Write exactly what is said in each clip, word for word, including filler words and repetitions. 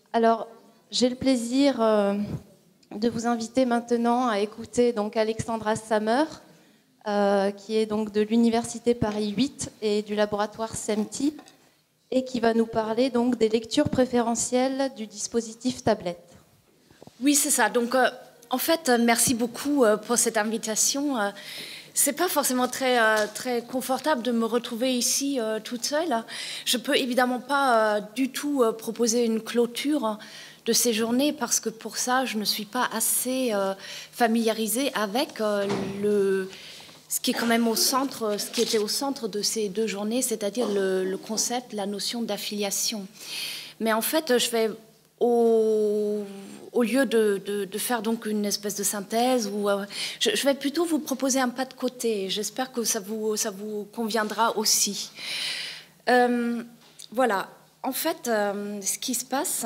Alors, j'ai le plaisir euh, de vous inviter maintenant à écouter donc Alexandra Samer, euh, qui est donc de l'Université Paris huit et du laboratoire SEMTI, et qui va nous parler donc des lectures préférentielles du dispositif tablette. Oui, c'est ça. Donc, euh, en fait, euh, merci beaucoup euh, pour cette invitation. Euh, c'est pas forcément très, euh, très confortable de me retrouver ici euh, toute seule. Je peux évidemment pas euh, du tout euh, proposer une clôture de ces journées parce que pour ça, je ne suis pas assez euh, familiarisée avec euh, le, ce qui est quand même au centre, ce qui était au centre de ces deux journées, c'est-à-dire le, le concept, la notion d'affiliation. Mais en fait, je vais au, au lieu de, de, de faire donc une espèce de synthèse, ou, euh, je, je vais plutôt vous proposer un pas de côté. J'espère que ça vous, ça vous conviendra aussi. Euh, voilà. En fait, euh, ce qui se passe,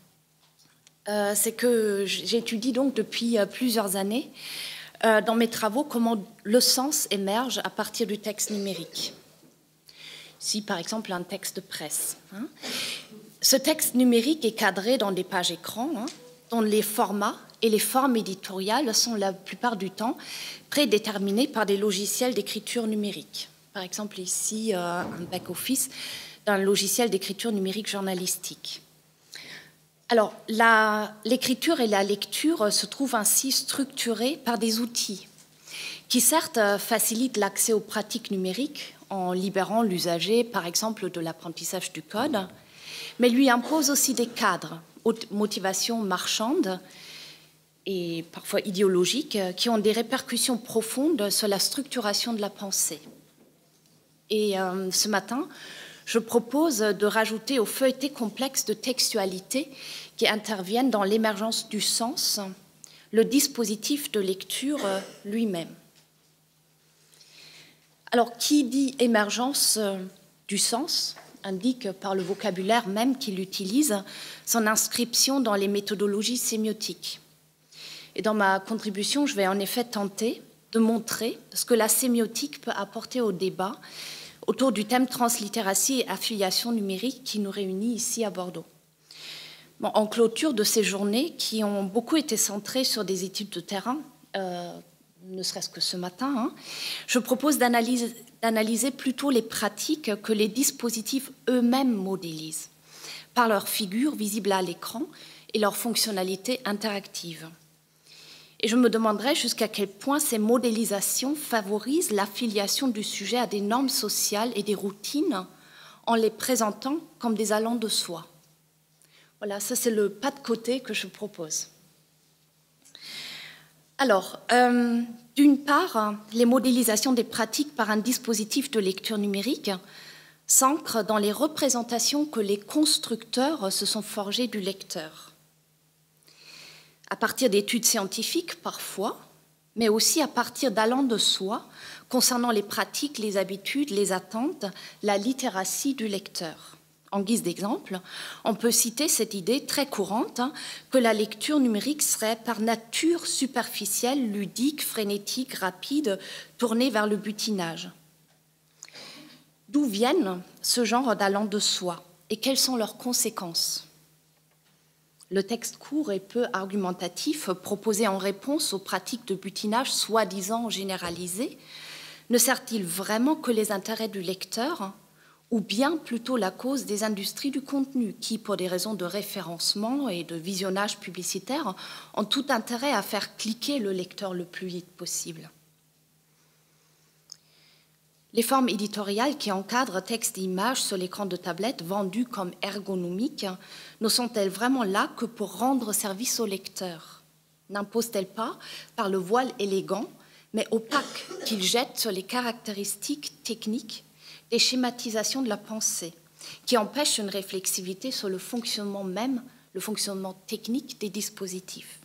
euh, c'est que j'étudie donc depuis euh, plusieurs années euh, dans mes travaux comment le sens émerge à partir du texte numérique. Si, par exemple, un texte de presse. Hein. Ce texte numérique est cadré dans des pages écran, hein, dont les formats et les formes éditoriales sont la plupart du temps prédéterminés par des logiciels d'écriture numérique. Par exemple, ici, euh, un back-office d'un logiciel d'écriture numérique journalistique. Alors, l'écriture et la lecture se trouvent ainsi structurées par des outils qui, certes, facilitent l'accès aux pratiques numériques en libérant l'usager, par exemple, de l'apprentissage du code, mais lui impose aussi des cadres, haute motivation marchande et parfois idéologiques, qui ont des répercussions profondes sur la structuration de la pensée. Et euh, ce matin, je propose de rajouter au feuilleté complexe de textualité qui interviennent dans l'émergence du sens, le dispositif de lecture lui-même. Alors, qui dit émergence du sens indique par le vocabulaire même qu'il utilise son inscription dans les méthodologies sémiotiques. Et dans ma contribution, je vais en effet tenter de montrer ce que la sémiotique peut apporter au débat autour du thème translittératie et affiliation numérique qui nous réunit ici à Bordeaux. Bon, en clôture de ces journées qui ont beaucoup été centrées sur des études de terrain, euh, ne serait-ce que ce matin, hein, je propose d'analyser, d'analyser plutôt les pratiques que les dispositifs eux-mêmes modélisent, par leur figure visible à l'écran et leur fonctionnalité interactive. Et je me demanderai jusqu'à quel point ces modélisations favorisent l'affiliation du sujet à des normes sociales et des routines en les présentant comme des allants de soi. Voilà, ça c'est le pas de côté que je propose. Alors, euh, d'une part, les modélisations des pratiques par un dispositif de lecture numérique s'ancrent dans les représentations que les constructeurs se sont forgées du lecteur, à partir d'études scientifiques parfois, mais aussi à partir d'allants de soi concernant les pratiques, les habitudes, les attentes, la littératie du lecteur. En guise d'exemple, on peut citer cette idée très courante hein, que la lecture numérique serait par nature superficielle, ludique, frénétique, rapide, tournée vers le butinage. D'où viennent ce genre d'allants de soi et quelles sont leurs conséquences ? Le texte court et peu argumentatif, proposé en réponse aux pratiques de butinage soi-disant généralisées, ne sert-il vraiment que les intérêts du lecteur ? Ou bien plutôt la cause des industries du contenu qui, pour des raisons de référencement et de visionnage publicitaire, ont tout intérêt à faire cliquer le lecteur le plus vite possible. Les formes éditoriales qui encadrent texte et images sur l'écran de tablette vendues comme ergonomiques ne sont-elles vraiment là que pour rendre service au lecteur? N'imposent-elles pas, par le voile élégant, mais opaque qu'ils jettent sur les caractéristiques techniques des schématisations de la pensée, qui empêchent une réflexivité sur le fonctionnement même, le fonctionnement technique des dispositifs.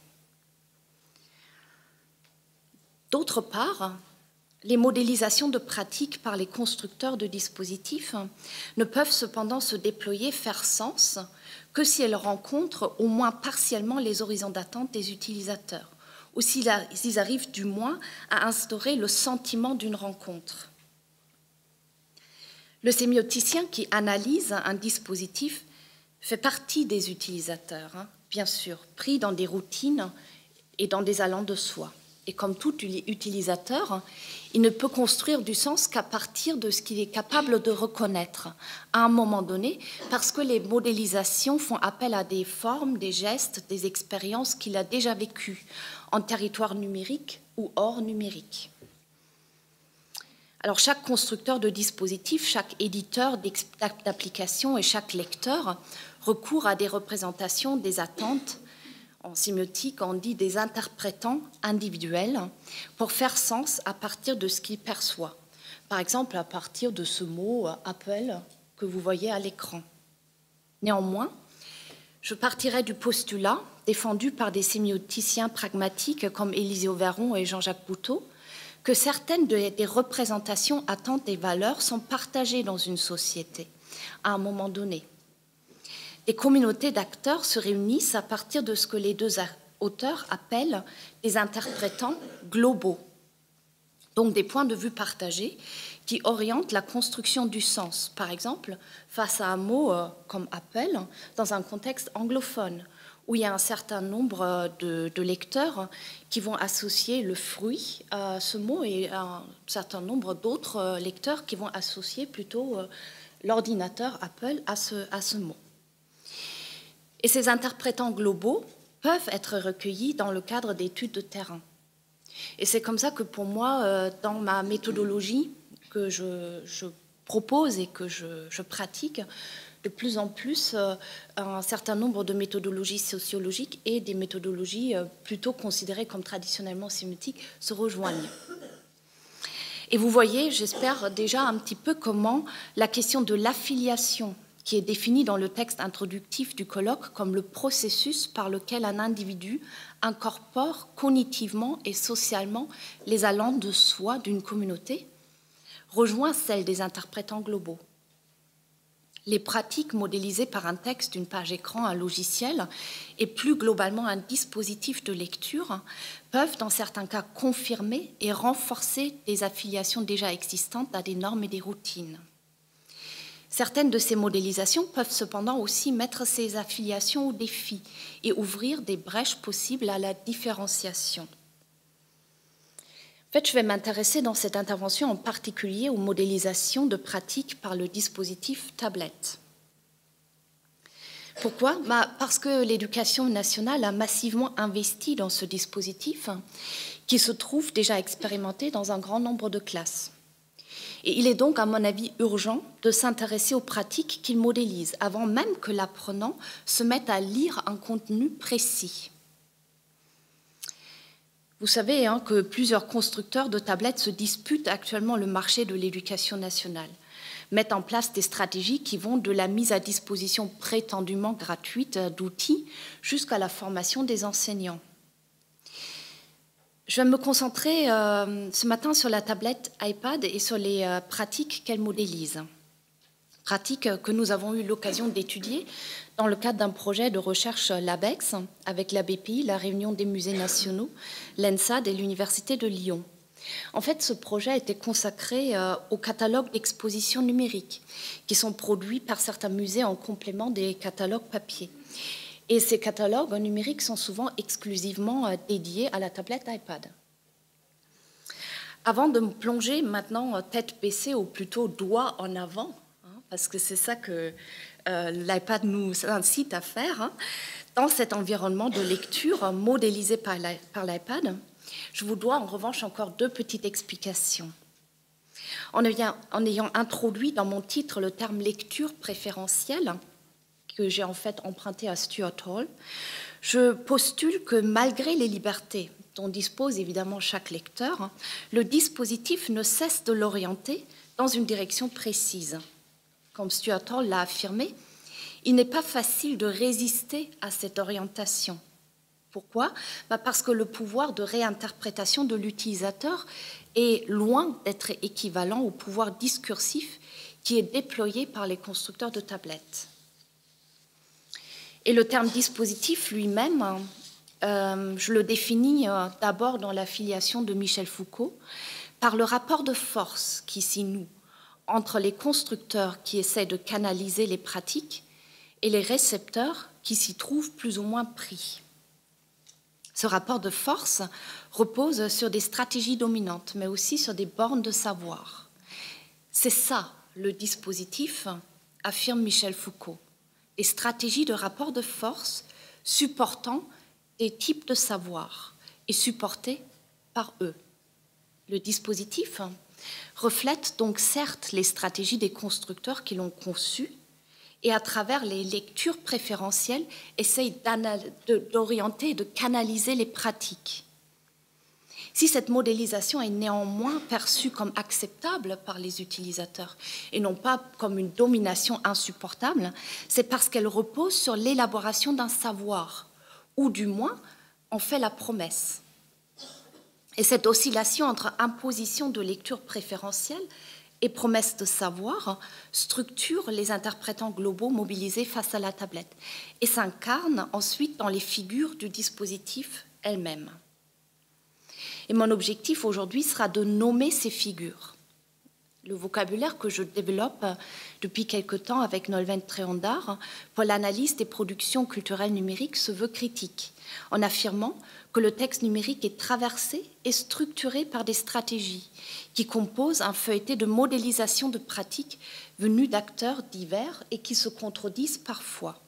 D'autre part, les modélisations de pratiques par les constructeurs de dispositifs ne peuvent cependant se déployer, faire sens, que si elles rencontrent au moins partiellement les horizons d'attente des utilisateurs, ou s'ils arrivent du moins à instaurer le sentiment d'une rencontre. Le sémioticien qui analyse un dispositif fait partie des utilisateurs, hein, bien sûr, pris dans des routines et dans des allants de soi. Et comme tout utilisateur, il ne peut construire du sens qu'à partir de ce qu'il est capable de reconnaître à un moment donné, parce que les modélisations font appel à des formes, des gestes, des expériences qu'il a déjà vécues en territoire numérique ou hors numérique. Alors chaque constructeur de dispositifs, chaque éditeur d'applications et chaque lecteur recourt à des représentations, des attentes. En sémiotique, on dit des interprétants individuels pour faire sens à partir de ce qu'il perçoit. Par exemple, à partir de ce mot « Apple » que vous voyez à l'écran. Néanmoins, je partirai du postulat défendu par des sémioticiens pragmatiques comme Élisée Auveron et Jean-Jacques Bouteau, que certaines des représentations, attentes et valeurs sont partagées dans une société à un moment donné. Des communautés d'acteurs se réunissent à partir de ce que les deux auteurs appellent des interprétants globaux, donc des points de vue partagés qui orientent la construction du sens, par exemple face à un mot comme Apple dans un contexte anglophone, où il y a un certain nombre de, de lecteurs qui vont associer le fruit à ce mot et un certain nombre d'autres lecteurs qui vont associer plutôt l'ordinateur Apple à ce, à ce mot. Et ces interprétants globaux peuvent être recueillis dans le cadre d'études de terrain. Et c'est comme ça que pour moi, dans ma méthodologie que je, je propose et que je, je pratique, de plus en plus un certain nombre de méthodologies sociologiques et des méthodologies plutôt considérées comme traditionnellement sémiotiques se rejoignent. Et vous voyez, j'espère déjà un petit peu comment la question de l'affiliation, qui est définie dans le texte introductif du colloque comme le processus par lequel un individu incorpore cognitivement et socialement les allants de soi d'une communauté, rejoint celle des interprétants globaux. Les pratiques modélisées par un texte, une page écran, un logiciel et plus globalement un dispositif de lecture peuvent dans certains cas confirmer et renforcer des affiliations déjà existantes à des normes et des routines. Certaines de ces modélisations peuvent cependant aussi mettre ces affiliations au défi et ouvrir des brèches possibles à la différenciation. En fait, je vais m'intéresser dans cette intervention en particulier aux modélisations de pratiques par le dispositif tablette. Pourquoi ? Bah, parce que l'éducation nationale a massivement investi dans ce dispositif qui se trouve déjà expérimenté dans un grand nombre de classes. Et il est donc, à mon avis, urgent de s'intéresser aux pratiques qu'il modélise, avant même que l'apprenant se mette à lire un contenu précis. Vous savez hein, que plusieurs constructeurs de tablettes se disputent actuellement le marché de l'éducation nationale, mettent en place des stratégies qui vont de la mise à disposition prétendument gratuite d'outils jusqu'à la formation des enseignants. Je vais me concentrer euh, ce matin sur la tablette iPad et sur les euh, pratiques qu'elle modélise. Pratiques que nous avons eu l'occasion d'étudier dans le cadre d'un projet de recherche LabEx avec la B P I, la Réunion des musées nationaux, l'ENSAD et l'Université de Lyon. En fait, ce projet était consacré euh, au catalogue d'expositions numériques qui sont produits par certains musées en complément des catalogues papier. Et ces catalogues numériques sont souvent exclusivement dédiés à la tablette iPad. Avant de me plonger maintenant tête baissée ou plutôt doigt en avant, hein, parce que c'est ça que euh, l'iPad nous incite à faire, hein, dans cet environnement de lecture modélisé par l'iPad, je vous dois en revanche encore deux petites explications. En ayant, en ayant introduit dans mon titre le terme lecture préférentielle, que j'ai en fait emprunté à Stuart Hall, je postule que malgré les libertés dont dispose évidemment chaque lecteur, le dispositif ne cesse de l'orienter dans une direction précise. Comme Stuart Hall l'a affirmé, il n'est pas facile de résister à cette orientation. Pourquoi ? Bah parce que le pouvoir de réinterprétation de l'utilisateur est loin d'être équivalent au pouvoir discursif qui est déployé par les constructeurs de tablettes. Et le terme dispositif lui-même, euh, je le définis euh, d'abord dans l'affiliation de Michel Foucault par le rapport de force qui s'y noue entre les constructeurs qui essaient de canaliser les pratiques et les récepteurs qui s'y trouvent plus ou moins pris. Ce rapport de force repose sur des stratégies dominantes, mais aussi sur des bornes de savoir. C'est ça, le dispositif, affirme Michel Foucault. Des stratégies de rapport de force supportant des types de savoir et supportés par eux. Le dispositif reflète donc certes les stratégies des constructeurs qui l'ont conçu et à travers les lectures préférentielles essaye d'orienter et de canaliser les pratiques. Si cette modélisation est néanmoins perçue comme acceptable par les utilisateurs et non pas comme une domination insupportable, c'est parce qu'elle repose sur l'élaboration d'un savoir, ou du moins en fait la promesse. Et cette oscillation entre imposition de lecture préférentielle et promesse de savoir structure les interprétants globaux mobilisés face à la tablette et s'incarne ensuite dans les figures du dispositif elles-mêmes. Et mon objectif aujourd'hui sera de nommer ces figures. Le vocabulaire que je développe depuis quelque temps avec Nolwenn Tréhondar pour l'analyse des productions culturelles numériques se veut critique, en affirmant que le texte numérique est traversé et structuré par des stratégies qui composent un feuilleté de modélisation de pratiques venues d'acteurs divers et qui se contredisent parfois.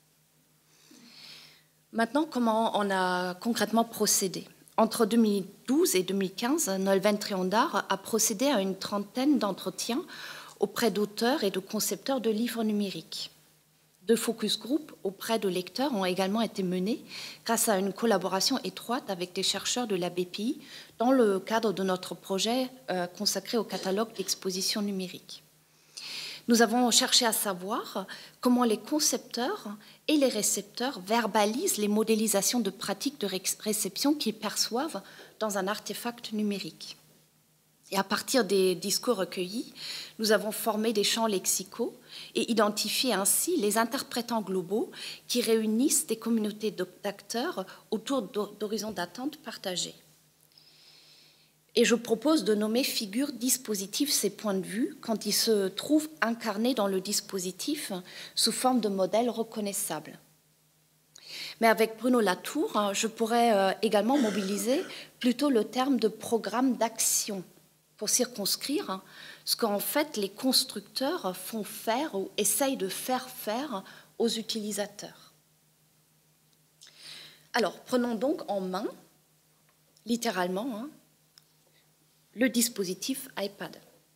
Maintenant, comment on a concrètement procédé ? Entre deux mille douze et deux mille quinze, Nolwenn Tréhondar a procédé à une trentaine d'entretiens auprès d'auteurs et de concepteurs de livres numériques. Deux focus group auprès de lecteurs ont également été menés grâce à une collaboration étroite avec des chercheurs de la B P I dans le cadre de notre projet euh, consacré au catalogue d'exposition numérique. Nous avons cherché à savoir comment les concepteurs et les récepteurs verbalisent les modélisations de pratiques de réception qu'ils perçoivent dans un artefact numérique. Et à partir des discours recueillis, nous avons formé des champs lexicaux et identifié ainsi les interprétants globaux qui réunissent des communautés d'acteurs autour d'horizons d'attente partagés. Et je propose de nommer figure dispositif ces points de vue quand ils se trouvent incarnés dans le dispositif sous forme de modèles reconnaissables. Mais avec Bruno Latour, je pourrais également mobiliser plutôt le terme de programme d'action pour circonscrire ce qu'en fait les constructeurs font faire ou essayent de faire faire aux utilisateurs. Alors, prenons donc en main, littéralement, hein, le dispositif iPad.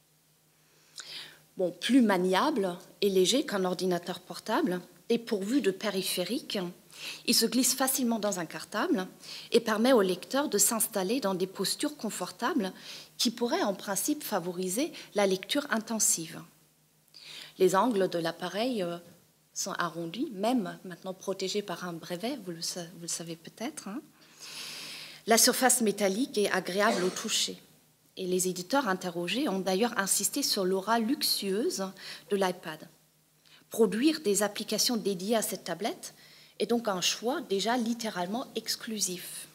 Bon, plus maniable et léger qu'un ordinateur portable, dépourvu de périphériques, il se glisse facilement dans un cartable et permet au lecteur de s'installer dans des postures confortables qui pourraient en principe favoriser la lecture intensive. Les angles de l'appareil sont arrondis, même maintenant protégés par un brevet, vous le, vous le savez peut-être. Hein. La surface métallique est agréable au toucher. Et les éditeurs interrogés ont d'ailleurs insisté sur l'aura luxueuse de l'iPad. Produire des applications dédiées à cette tablette est donc un choix déjà littéralement exclusif.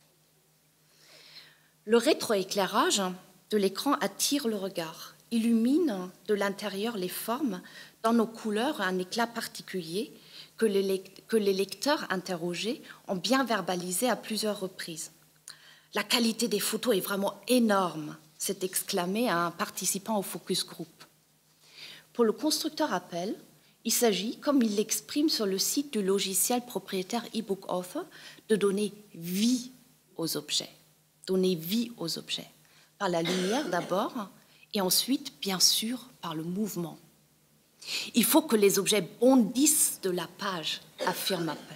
Le rétroéclairage de l'écran attire le regard, illumine de l'intérieur les formes, donne aux couleurs un éclat particulier que les, que les lecteurs interrogés ont bien verbalisé à plusieurs reprises. La qualité des photos est vraiment énorme, s'est exclamé un participant au focus group. Pour le constructeur Apple, il s'agit, comme il l'exprime sur le site du logiciel propriétaire eBook Author, de donner vie aux objets. Donner vie aux objets. Par la lumière d'abord, et ensuite, bien sûr, par le mouvement. Il faut que les objets bondissent de la page, affirme Apple.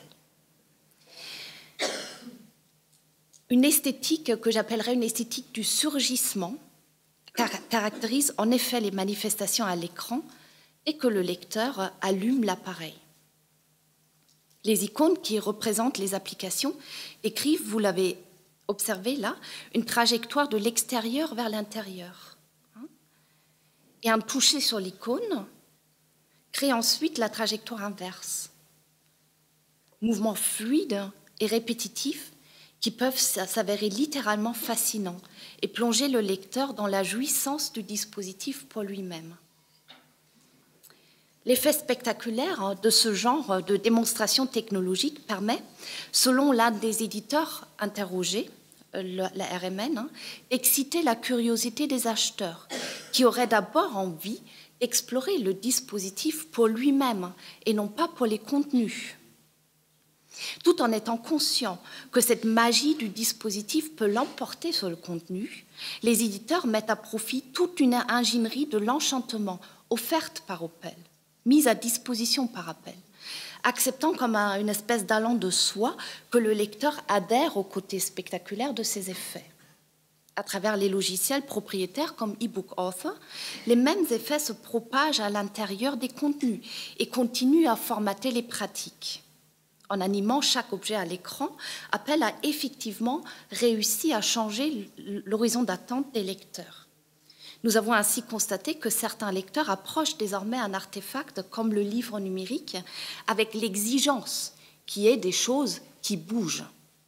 Une esthétique que j'appellerais une esthétique du surgissement caractérise en effet les manifestations à l'écran et que le lecteur allume l'appareil. Les icônes qui représentent les applications décrivent, vous l'avez observé là, une trajectoire de l'extérieur vers l'intérieur. Et un toucher sur l'icône crée ensuite la trajectoire inverse. Mouvements fluides et répétitifs qui peuvent s'avérer littéralement fascinants et plonger le lecteur dans la jouissance du dispositif pour lui-même. L'effet spectaculaire de ce genre de démonstration technologique permet, selon l'un des éditeurs interrogés, la R M N, d'exciter la curiosité des acheteurs, qui auraient d'abord envie d'explorer le dispositif pour lui-même et non pas pour les contenus. Tout en étant conscient que cette magie du dispositif peut l'emporter sur le contenu, les éditeurs mettent à profit toute une ingénierie de l'enchantement offerte par Opel, mise à disposition par Opel, acceptant comme un, une espèce d'allant de soi que le lecteur adhère au côté spectaculaire de ses effets. À travers les logiciels propriétaires comme eBook Author, les mêmes effets se propagent à l'intérieur des contenus et continuent à formater les pratiques. En animant chaque objet à l'écran, Apple a effectivement réussi à changer l'horizon d'attente des lecteurs. Nous avons ainsi constaté que certains lecteurs approchent désormais un artefact comme le livre numérique avec l'exigence qui est des choses qui bougent.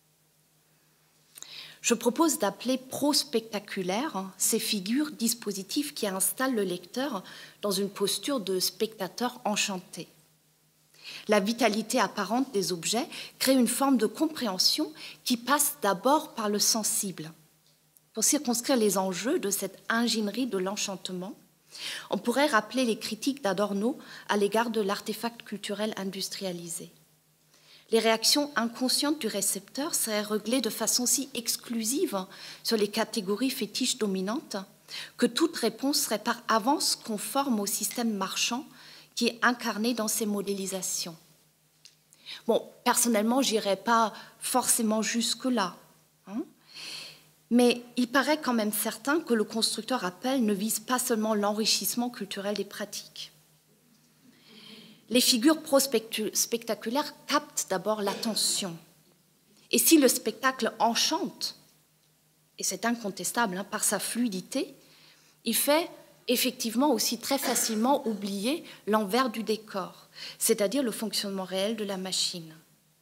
Je propose d'appeler prospectaculaires ces figures dispositifs qui installent le lecteur dans une posture de spectateur enchanté. La vitalité apparente des objets crée une forme de compréhension qui passe d'abord par le sensible. Pour circonscrire les enjeux de cette ingénierie de l'enchantement, on pourrait rappeler les critiques d'Adorno à l'égard de l'artefact culturel industrialisé. Les réactions inconscientes du récepteur seraient réglées de façon si exclusive sur les catégories fétiches dominantes que toute réponse serait par avance conforme au système marchand qui est incarné dans ces modélisations. Bon, personnellement, je n'irai pas forcément jusque-là, hein, mais il paraît quand même certain que le constructeur Apple ne vise pas seulement l'enrichissement culturel des pratiques. Les figures prospectaculaires captent d'abord l'attention. Et si le spectacle enchante, et c'est incontestable hein, par sa fluidité, il fait effectivement aussi très facilement oublier l'envers du décor, c'est-à-dire le fonctionnement réel de la machine.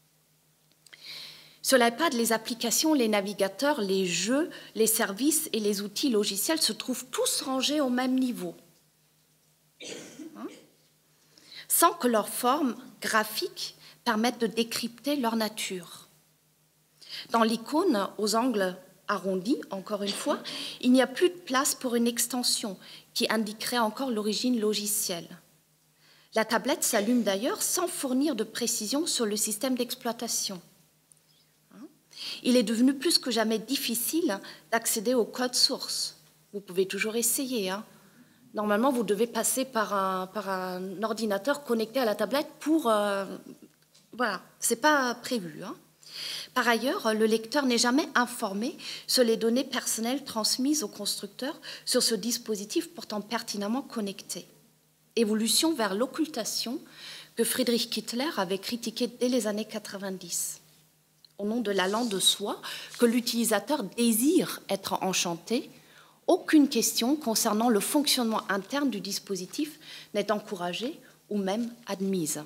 Sur l'iPad, les applications, les navigateurs, les jeux, les services et les outils logiciels se trouvent tous rangés au même niveau, hein, sans que leur forme graphique permette de décrypter leur nature. Dans l'icône aux angles arrondis, encore une fois, il n'y a plus de place pour une extension qui indiquerait encore l'origine logicielle. La tablette s'allume d'ailleurs sans fournir de précision sur le système d'exploitation. Il est devenu plus que jamais difficile d'accéder au code source. Vous pouvez toujours essayer. Hein. Normalement, vous devez passer par un, par un ordinateur connecté à la tablette pour... Euh, voilà, ce n'est pas prévu. Hein. Par ailleurs, le lecteur n'est jamais informé sur les données personnelles transmises au constructeur sur ce dispositif pourtant pertinemment connecté. Évolution vers l'occultation que Friedrich Kittler avait critiquée dès les années quatre-vingt-dix. Au nom de l'allant de soi, que l'utilisateur désire être enchanté, aucune question concernant le fonctionnement interne du dispositif n'est encouragée ou même admise.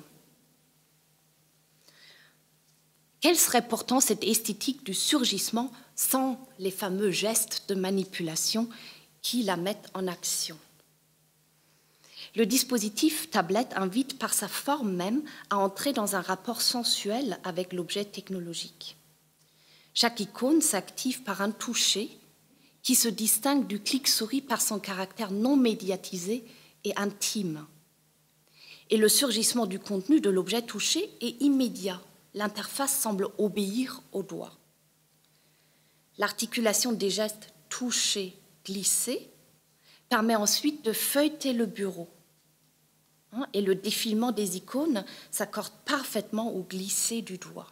Quelle serait pourtant cette esthétique du surgissement sans les fameux gestes de manipulation qui la mettent en action? Le dispositif tablette invite par sa forme même à entrer dans un rapport sensuel avec l'objet technologique. Chaque icône s'active par un toucher qui se distingue du clic-souris par son caractère non médiatisé et intime. Et le surgissement du contenu de l'objet touché est immédiat. L'interface semble obéir au doigt. L'articulation des gestes toucher, glisser permet ensuite de feuilleter le bureau. Et le défilement des icônes s'accorde parfaitement au glisser du doigt.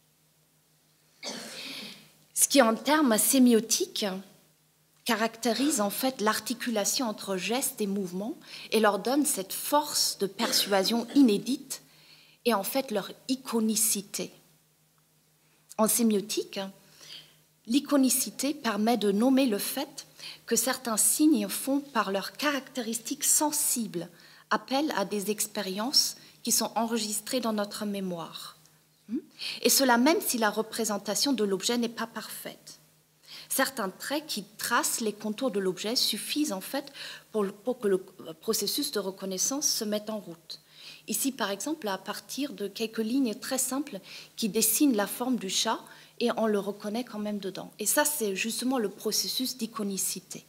Ce qui, en termes sémiotiques, caractérise en fait l'articulation entre gestes et mouvements et leur donne cette force de persuasion inédite et en fait leur iconicité. En sémiotique, l'iconicité permet de nommer le fait que certains signes font par leurs caractéristiques sensibles appel à des expériences qui sont enregistrées dans notre mémoire. Et cela même si la représentation de l'objet n'est pas parfaite. Certains traits qui tracent les contours de l'objet suffisent en fait pour, pour que le processus de reconnaissance se mette en route. Ici, par exemple, à partir de quelques lignes très simples qui dessinent la forme du chat et on le reconnaît quand même dedans. Et ça, c'est justement le processus d'iconicité.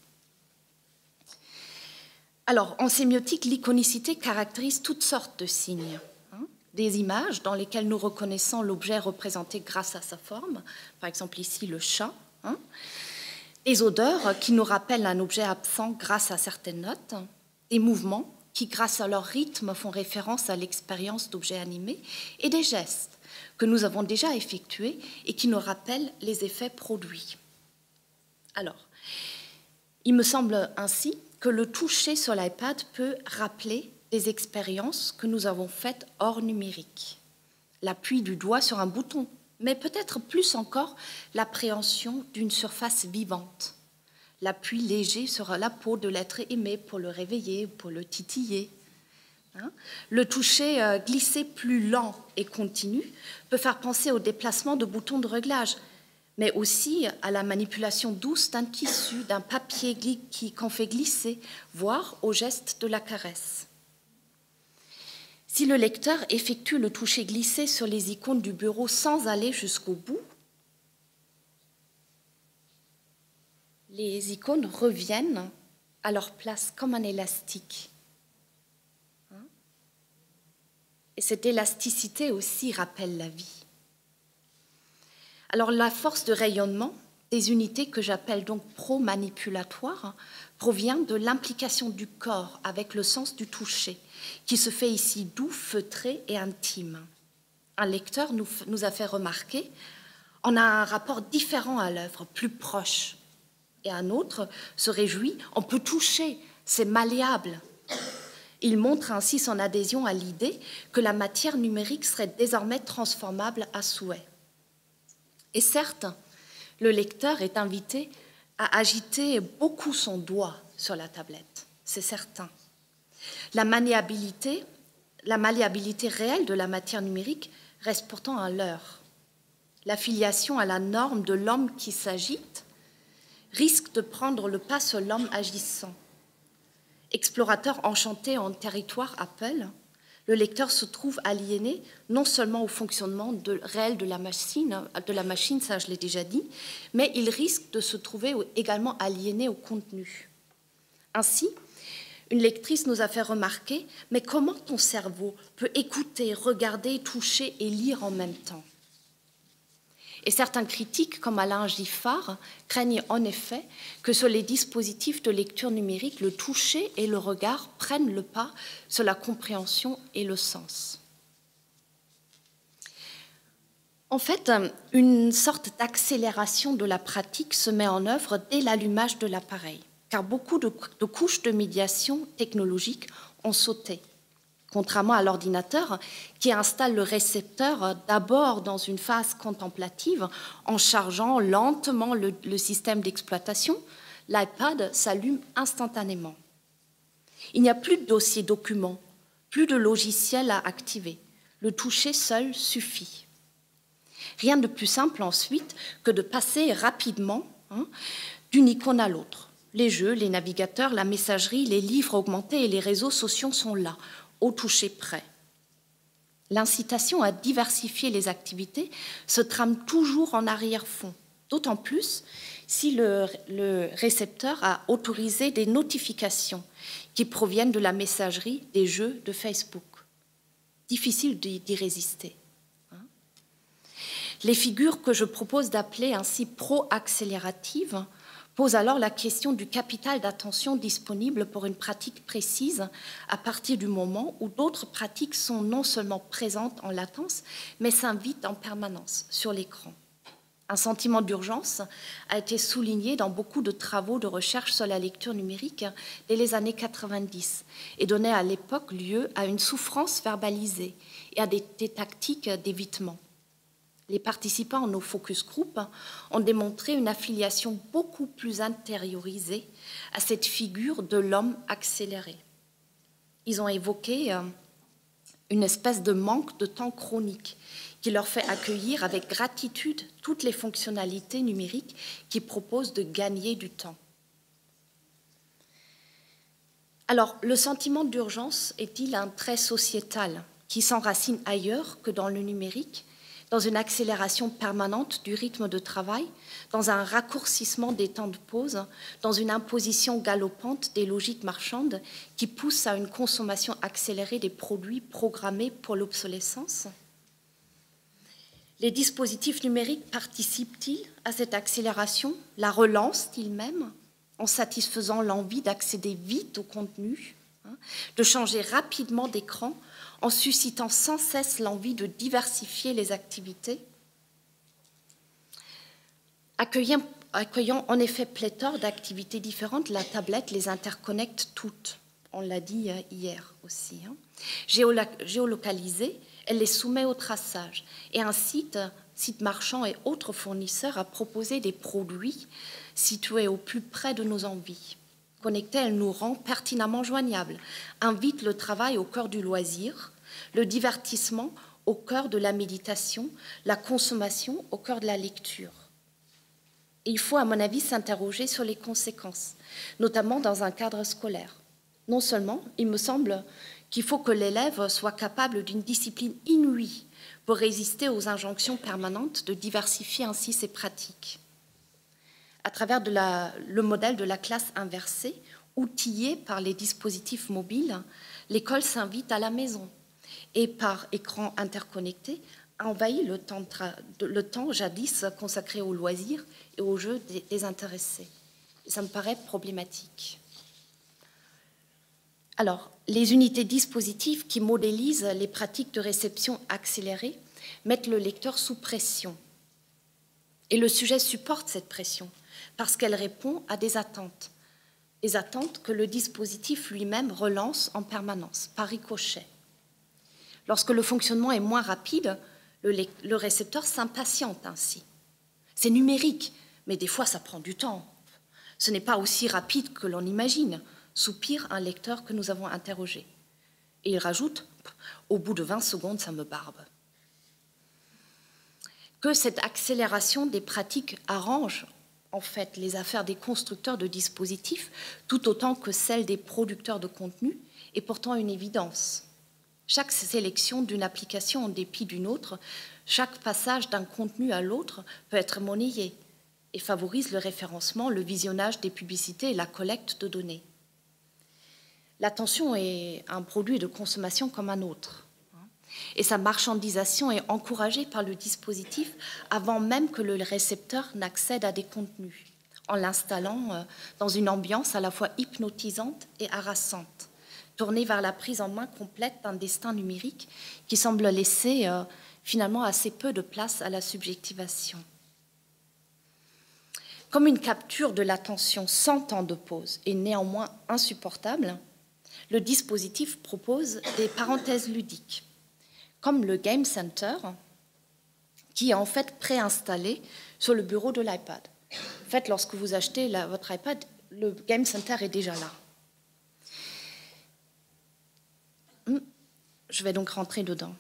Alors, en sémiotique, l'iconicité caractérise toutes sortes de signes. Hein, des images dans lesquelles nous reconnaissons l'objet représenté grâce à sa forme, par exemple ici le chat. Hein, des odeurs qui nous rappellent un objet absent grâce à certaines notes. Des mouvements qui, grâce à leur rythme, font référence à l'expérience d'objets animés. Et des gestes que nous avons déjà effectués et qui nous rappellent les effets produits. Alors, il me semble ainsi que le toucher sur l'iPad peut rappeler des expériences que nous avons faites hors numérique. L'appui du doigt sur un bouton, mais peut-être plus encore l'appréhension d'une surface vivante. L'appui léger sur la peau de l'être aimé pour le réveiller, pour le titiller. Hein? Le toucher euh, glissé plus lent et continu peut faire penser au déplacement de boutons de réglage, mais aussi à la manipulation douce d'un tissu, d'un papier qui qu'on fait glisser, voire au geste de la caresse. Si le lecteur effectue le toucher glissé sur les icônes du bureau sans aller jusqu'au bout, les icônes reviennent à leur place comme un élastique. Et cette élasticité aussi rappelle la vie. Alors la force de rayonnement des unités que j'appelle donc pro-manipulatoires provient de l'implication du corps avec le sens du toucher, qui se fait ici doux, feutré et intime. Un lecteur nous, nous a fait remarquer, on a un rapport différent à l'œuvre, plus proche. Et un autre se réjouit, on peut toucher, c'est malléable. Il montre ainsi son adhésion à l'idée que la matière numérique serait désormais transformable à souhait. Et certes, le lecteur est invité à agiter beaucoup son doigt sur la tablette, c'est certain. La malléabilité, la malléabilité réelle de la matière numérique reste pourtant un leurre. L'affiliation à la norme de l'homme qui s'agite risque de prendre le pas sur l'homme agissant. Explorateur enchanté en territoire Apple, le lecteur se trouve aliéné non seulement au fonctionnement de, réel de la machine, de la machine, ça je l'ai déjà dit, mais il risque de se trouver également aliéné au contenu. Ainsi, une lectrice nous a fait remarquer, mais comment ton cerveau peut écouter, regarder, toucher et lire en même temps ? Et certains critiques, comme Alain Giffard, craignent en effet que sur les dispositifs de lecture numérique, le toucher et le regard prennent le pas sur la compréhension et le sens. En fait, une sorte d'accélération de la pratique se met en œuvre dès l'allumage de l'appareil, car beaucoup de, de couches de médiation technologique ont sauté. Contrairement à l'ordinateur qui installe le récepteur d'abord dans une phase contemplative en chargeant lentement le, le système d'exploitation, l'iPad s'allume instantanément. Il n'y a plus de dossier document, plus de logiciel à activer. Le toucher seul suffit. Rien de plus simple ensuite que de passer rapidement hein, d'une icône à l'autre. Les jeux, les navigateurs, la messagerie, les livres augmentés et les réseaux sociaux sont là, au toucher près. L'incitation à diversifier les activités se trame toujours en arrière-fond, d'autant plus si le, le récepteur a autorisé des notifications qui proviennent de la messagerie des jeux de Facebook. Difficile d'y résister. Les figures que je propose d'appeler ainsi pro-accélératives pose alors la question du capital d'attention disponible pour une pratique précise à partir du moment où d'autres pratiques sont non seulement présentes en latence, mais s'invitent en permanence sur l'écran. Un sentiment d'urgence a été souligné dans beaucoup de travaux de recherche sur la lecture numérique dès les années quatre-vingt-dix et donnait à l'époque lieu à une souffrance verbalisée et à des, des tactiques d'évitement. Les participants au focus group ont démontré une affiliation beaucoup plus intériorisée à cette figure de l'homme accéléré. Ils ont évoqué une espèce de manque de temps chronique qui leur fait accueillir avec gratitude toutes les fonctionnalités numériques qui proposent de gagner du temps. Alors, le sentiment d'urgence est-il un trait sociétal qui s'enracine ailleurs que dans le numérique, dans une accélération permanente du rythme de travail, dans un raccourcissement des temps de pause, dans une imposition galopante des logiques marchandes qui poussent à une consommation accélérée des produits programmés pour l'obsolescence? Les dispositifs numériques participent-ils à cette accélération, la relancent-ils même en satisfaisant l'envie d'accéder vite au contenu, hein, de changer rapidement d'écran, en suscitant sans cesse l'envie de diversifier les activités? Accueillant, accueillant en effet pléthore d'activités différentes, la tablette les interconnecte toutes. On l'a dit hier aussi. Hein. Géolocalisée, elle les soumet au traçage et incite sites marchands et autres fournisseurs à proposer des produits situés au plus près de nos envies. Connectée, elle nous rend pertinemment joignables, invite le travail au cœur du loisir, le divertissement au cœur de la méditation, la consommation au cœur de la lecture. Et il faut, à mon avis, s'interroger sur les conséquences, notamment dans un cadre scolaire. Non seulement, il me semble qu'il faut que l'élève soit capable d'une discipline inouïe pour résister aux injonctions permanentes de diversifier ainsi ses pratiques. À travers de la, le modèle de la classe inversée, outillée par les dispositifs mobiles, l'école s'invite à la maison et par écran interconnecté envahit le temps, de, le temps jadis consacré aux loisirs et aux jeux désintéressés. Ça me paraît problématique. Alors, les unités dispositives qui modélisent les pratiques de réception accélérée mettent le lecteur sous pression. Et le sujet supporte cette pression parce qu'elle répond à des attentes, des attentes que le dispositif lui-même relance en permanence, par ricochet. Lorsque le fonctionnement est moins rapide, le, le récepteur s'impatiente ainsi. C'est numérique, mais des fois ça prend du temps. Ce n'est pas aussi rapide que l'on imagine, soupire un lecteur que nous avons interrogé. Et il rajoute, au bout de vingt secondes, ça me barbe. Que cette accélération des pratiques arrange en fait les affaires des constructeurs de dispositifs tout autant que celles des producteurs de contenu est pourtant une évidence. Chaque sélection d'une application en dépit d'une autre, chaque passage d'un contenu à l'autre peut être monnayé et favorise le référencement, le visionnage des publicités et la collecte de données. L'attention est un produit de consommation comme un autre. Et sa marchandisation est encouragée par le dispositif avant même que le récepteur n'accède à des contenus, en l'installant dans une ambiance à la fois hypnotisante et harassante, tournée vers la prise en main complète d'un destin numérique qui semble laisser euh, finalement assez peu de place à la subjectivation. Comme une capture de l'attention sans temps de pause est néanmoins insupportable, le dispositif propose des parenthèses ludiques, comme le Game Center, qui est en fait préinstallé sur le bureau de l'iPad. En fait, lorsque vous achetez la, votre iPad, le Game Center est déjà là. Je vais donc rentrer dedans.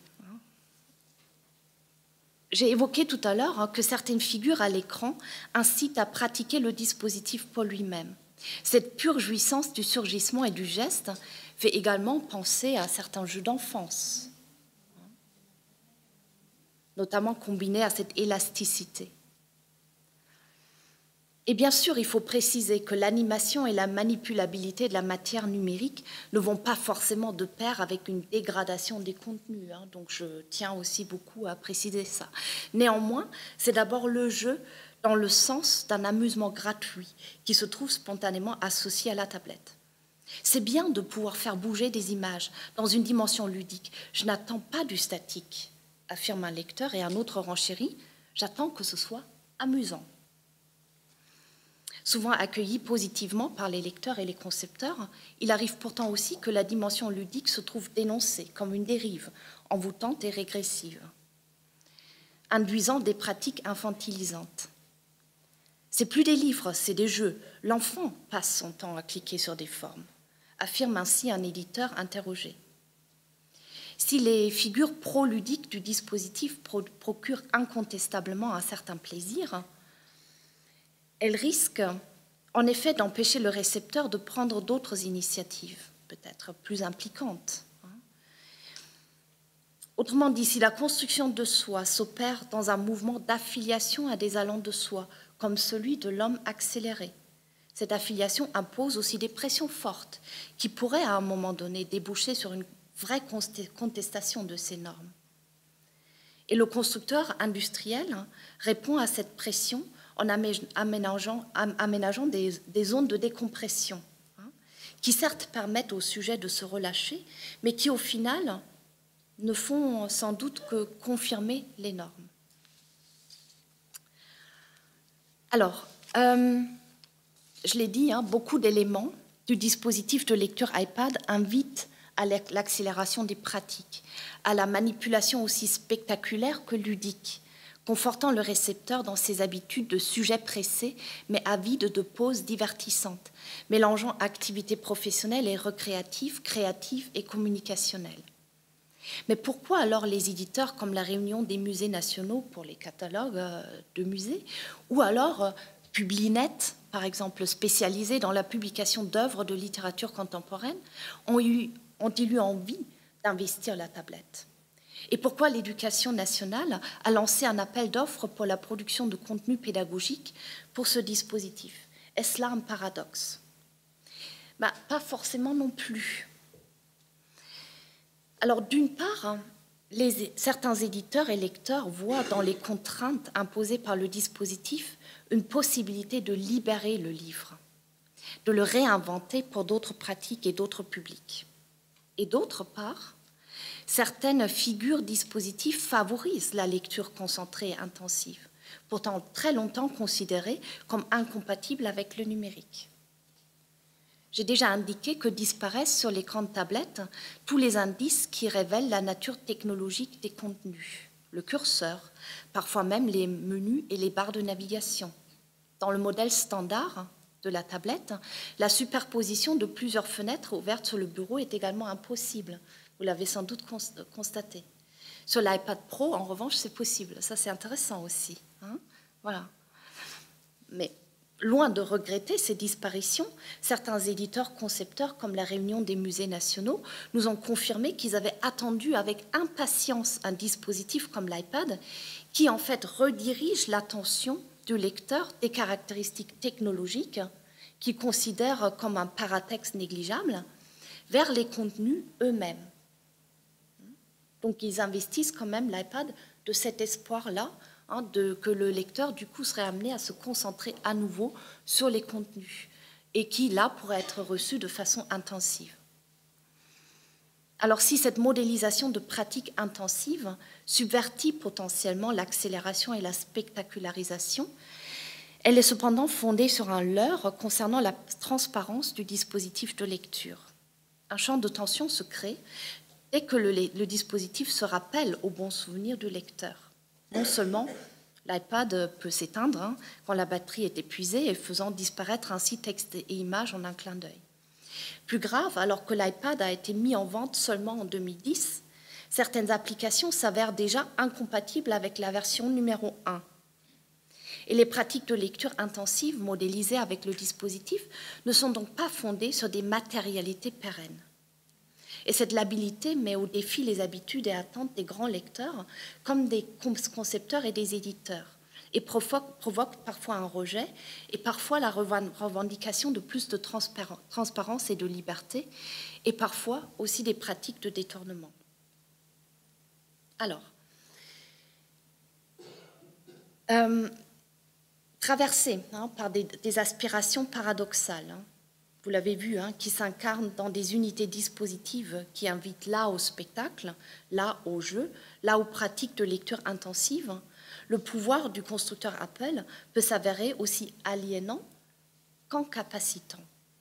J'ai évoqué tout à l'heure que certaines figures à l'écran incitent à pratiquer le dispositif pour lui-même. Cette pure jouissance du surgissement et du geste fait également penser à certains jeux d'enfance, notamment combinés à cette élasticité. Et bien sûr, il faut préciser que l'animation et la manipulabilité de la matière numérique ne vont pas forcément de pair avec une dégradation des contenus, hein, donc je tiens aussi beaucoup à préciser ça. Néanmoins, c'est d'abord le jeu dans le sens d'un amusement gratuit qui se trouve spontanément associé à la tablette. C'est bien de pouvoir faire bouger des images dans une dimension ludique. Je n'attends pas du statique, affirme un lecteur, et un autre renchérit, j'attends que ce soit amusant. Souvent accueilli positivement par les lecteurs et les concepteurs, il arrive pourtant aussi que la dimension ludique se trouve dénoncée comme une dérive envoûtante et régressive, induisant des pratiques infantilisantes. C'est plus des livres, c'est des jeux. L'enfant passe son temps à cliquer sur des formes, affirme ainsi un éditeur interrogé. Si les figures pro-ludiques du dispositif pro procurent incontestablement un certain plaisir, elles risquent en effet d'empêcher le récepteur de prendre d'autres initiatives, peut-être plus impliquantes. Autrement dit, si la construction de soi s'opère dans un mouvement d'affiliation à des allants de soi, comme celui de l'homme accéléré, cette affiliation impose aussi des pressions fortes qui pourraient à un moment donné déboucher sur une vraie contestation de ces normes. Et le constructeur industriel répond à cette pression en aménageant, aménageant des, des zones de décompression, hein, qui certes permettent au sujet de se relâcher, mais qui au final ne font sans doute que confirmer les normes. Alors, euh, je l'ai dit, hein, beaucoup d'éléments du dispositif de lecture iPad invitent à l'accélération des pratiques, à la manipulation aussi spectaculaire que ludique, confortant le récepteur dans ses habitudes de sujet pressé, mais avide de pauses divertissantes, mélangeant activités professionnelles et recréatives, créatives et communicationnelles. Mais pourquoi alors les éditeurs comme la Réunion des musées nationaux pour les catalogues de musées, ou alors Publinet, par exemple spécialisé dans la publication d'œuvres de littérature contemporaine, ont eu, ont-ils eu envie d'investir la tablette? Et pourquoi l'Éducation nationale a lancé un appel d'offres pour la production de contenu pédagogique pour ce dispositif? Est-ce là un paradoxe? Ben, pas forcément non plus. Alors, d'une part, les, certains éditeurs et lecteurs voient dans les contraintes imposées par le dispositif une possibilité de libérer le livre, de le réinventer pour d'autres pratiques et d'autres publics. Et d'autre part, certaines figures dispositifs favorisent la lecture concentrée et intensive, pourtant très longtemps considérée comme incompatible avec le numérique. J'ai déjà indiqué que disparaissent sur l'écran de tablette tous les indices qui révèlent la nature technologique des contenus, le curseur, parfois même les menus et les barres de navigation. Dans le modèle standard de la tablette, la superposition de plusieurs fenêtres ouvertes sur le bureau est également impossible. Vous l'avez sans doute constaté. Sur l'iPad Pro, en revanche, c'est possible. Ça, c'est intéressant aussi. Hein, voilà. Mais loin de regretter ces disparitions, certains éditeurs concepteurs, comme la Réunion des musées nationaux, nous ont confirmé qu'ils avaient attendu avec impatience un dispositif comme l'iPad qui, en fait, redirige l'attention du lecteur des caractéristiques technologiques qu'il considère comme un paratexte négligeable vers les contenus eux-mêmes. Donc, ils investissent quand même l'iPad de cet espoir-là, hein, de, que le lecteur, du coup, serait amené à se concentrer à nouveau sur les contenus et qui, là, pourrait être reçu de façon intensive. Alors, si cette modélisation de pratique intensive subvertit potentiellement l'accélération et la spectacularisation, elle est cependant fondée sur un leurre concernant la transparence du dispositif de lecture. Un champ de tension se crée dès que le, le dispositif se rappelle au bon souvenir du lecteur. Non seulement l'iPad peut s'éteindre hein, quand la batterie est épuisée et faisant disparaître ainsi texte et images en un clin d'œil. Plus grave, alors que l'iPad a été mis en vente seulement en deux mille dix, certaines applications s'avèrent déjà incompatibles avec la version numéro un. Et les pratiques de lecture intensive modélisées avec le dispositif ne sont donc pas fondées sur des matérialités pérennes. Et cette labilité met au défi les habitudes et attentes des grands lecteurs comme des concepteurs et des éditeurs et provoque, provoque parfois un rejet et parfois la revendication de plus de transparence et de liberté et parfois aussi des pratiques de détournement. Alors, euh, traversé hein, par des, des aspirations paradoxales, hein, vous l'avez vu, hein, qui s'incarnent dans des unités dispositives qui invitent là au spectacle, là au jeu, là aux pratiques de lecture intensive, le pouvoir du constructeur Apple peut s'avérer aussi aliénant qu'incapacitant.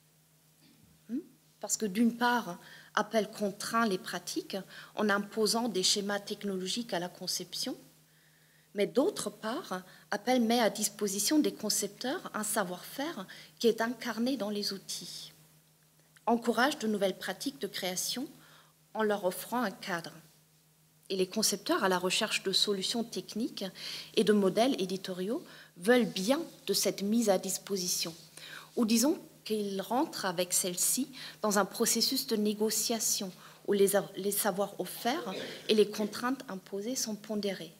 Parce que d'une part, Apple contraint les pratiques en imposant des schémas technologiques à la conception, mais d'autre part, Apple met à disposition des concepteurs un savoir-faire qui est incarné dans les outils, encourage de nouvelles pratiques de création en leur offrant un cadre. Et les concepteurs, à la recherche de solutions techniques et de modèles éditoriaux, veulent bien de cette mise à disposition. Ou disons qu'ils rentrent avec celle-ci dans un processus de négociation où les, les savoirs offerts et les contraintes imposées sont pondérées.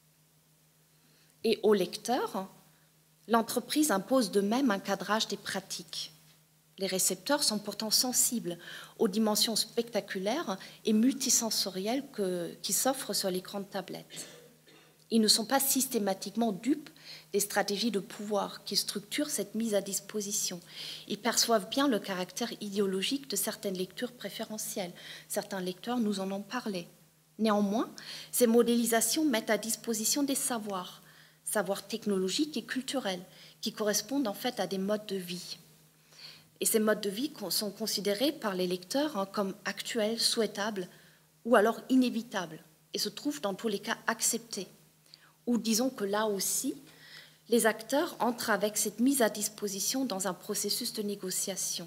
Et aux lecteurs, l'entreprise impose de même un cadrage des pratiques. Les récepteurs sont pourtant sensibles aux dimensions spectaculaires et multisensorielles que, qui s'offrent sur l'écran de tablette. Ils ne sont pas systématiquement dupes des stratégies de pouvoir qui structurent cette mise à disposition. Ils perçoivent bien le caractère idéologique de certaines lectures préférentielles. Certains lecteurs nous en ont parlé. Néanmoins, ces modélisations mettent à disposition des savoirs, savoirs technologiques et culturels, qui correspondent en fait à des modes de vie. Et ces modes de vie sont considérés par les lecteurs comme actuels, souhaitables ou alors inévitables, et se trouvent dans tous les cas acceptés. Ou disons que là aussi, les acteurs entrent avec cette mise à disposition dans un processus de négociation.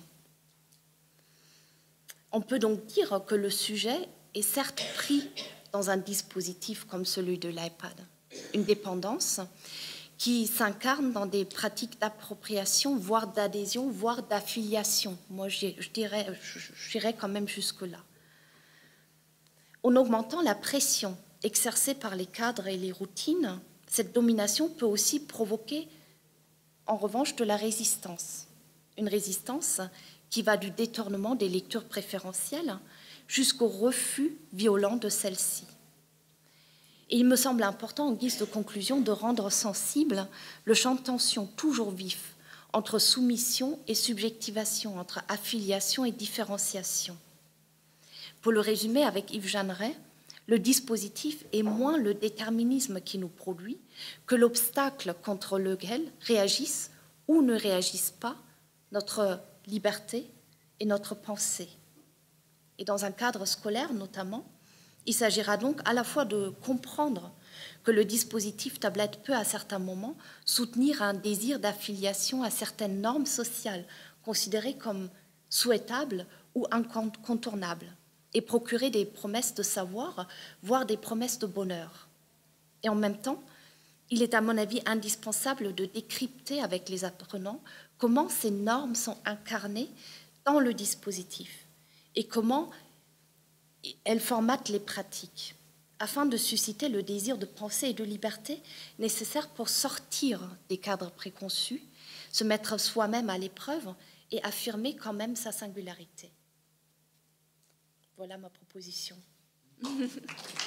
On peut donc dire que le sujet est certes pris dans un dispositif comme celui de l'iPad, une dépendance qui s'incarne dans des pratiques d'appropriation, voire d'adhésion, voire d'affiliation. Moi, je dirais, j'irais quand même jusque-là. En augmentant la pression exercée par les cadres et les routines, cette domination peut aussi provoquer, en revanche, de la résistance. Une résistance qui va du détournement des lectures préférentielles jusqu'au refus violent de celles-ci. Et il me semble important, en guise de conclusion, de rendre sensible le champ de tension toujours vif entre soumission et subjectivation, entre affiliation et différenciation. Pour le résumer avec Yves Jeanneret, le dispositif est moins le déterminisme qui nous produit que l'obstacle contre lequel réagissent ou ne réagissent pas notre liberté et notre pensée. Et dans un cadre scolaire notamment, il s'agira donc à la fois de comprendre que le dispositif tablette peut à certains moments soutenir un désir d'affiliation à certaines normes sociales considérées comme souhaitables ou incontournables et procurer des promesses de savoir, voire des promesses de bonheur. Et en même temps, il est à mon avis indispensable de décrypter avec les apprenants comment ces normes sont incarnées dans le dispositif et comment elles formatent les pratiques, afin de susciter le désir de pensée et de liberté nécessaire pour sortir des cadres préconçus, se mettre soi-même à l'épreuve et affirmer quand même sa singularité. Voilà ma proposition. Merci.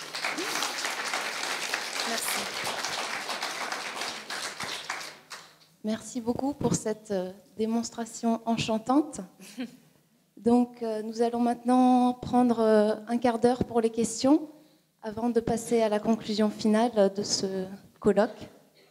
Merci beaucoup pour cette démonstration enchantante. Donc, euh, nous allons maintenant prendre euh, un quart d'heure pour les questions avant de passer à la conclusion finale de ce colloque.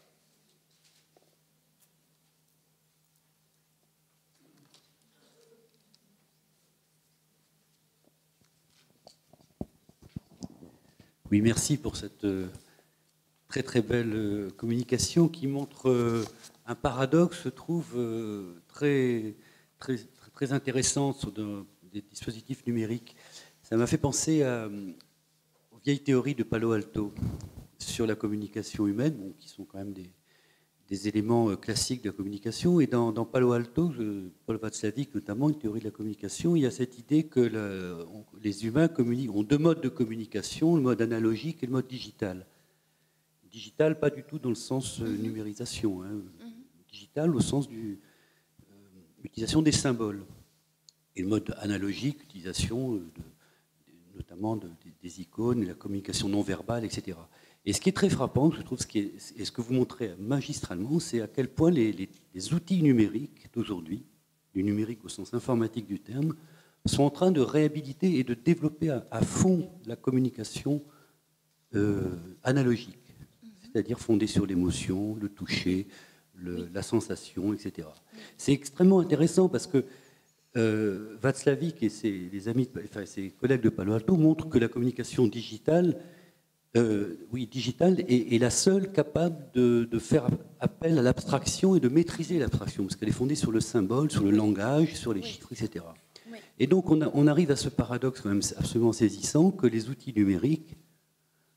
Oui, merci pour cette euh, très très belle euh, communication qui montre euh, un paradoxe, je trouve, euh, très, très, très intéressant sur de, des dispositifs numériques. Ça m'a fait penser à, aux vieilles théories de Palo Alto sur la communication humaine, bon, qui sont quand même des, des éléments classiques de la communication. Et dans, dans Palo Alto, je, Paul Václavic notamment, une théorie de la communication, il y a cette idée que la, on, les humains communiquent, ont deux modes de communication, le mode analogique et le mode digital. Digital, pas du tout dans le sens euh, numérisation, hein. Digital au sens du euh, utilisation des symboles. Et le mode analogique, utilisation de, de, notamment de, de, des icônes, la communication non verbale, et cetera. Et ce qui est très frappant, je trouve, ce qui est, et ce que vous montrez magistralement, c'est à quel point les, les, les outils numériques d'aujourd'hui, du numérique au sens informatique du terme, sont en train de réhabiliter et de développer à, à fond la communication euh, analogique, c'est-à-dire fondée sur l'émotion, le toucher, le, la sensation, et cetera. C'est extrêmement intéressant parce que euh, Václavic et ses, les amis, enfin, ses collègues de Palo Alto montrent que la communication digitale Euh, oui, digitale est, est la seule capable de, de faire appel à l'abstraction et de maîtriser l'abstraction, parce qu'elle est fondée sur le symbole, sur le langage, sur les oui. chiffres, et cetera. Oui. Et donc on, a, on arrive à ce paradoxe quand même absolument saisissant que les outils numériques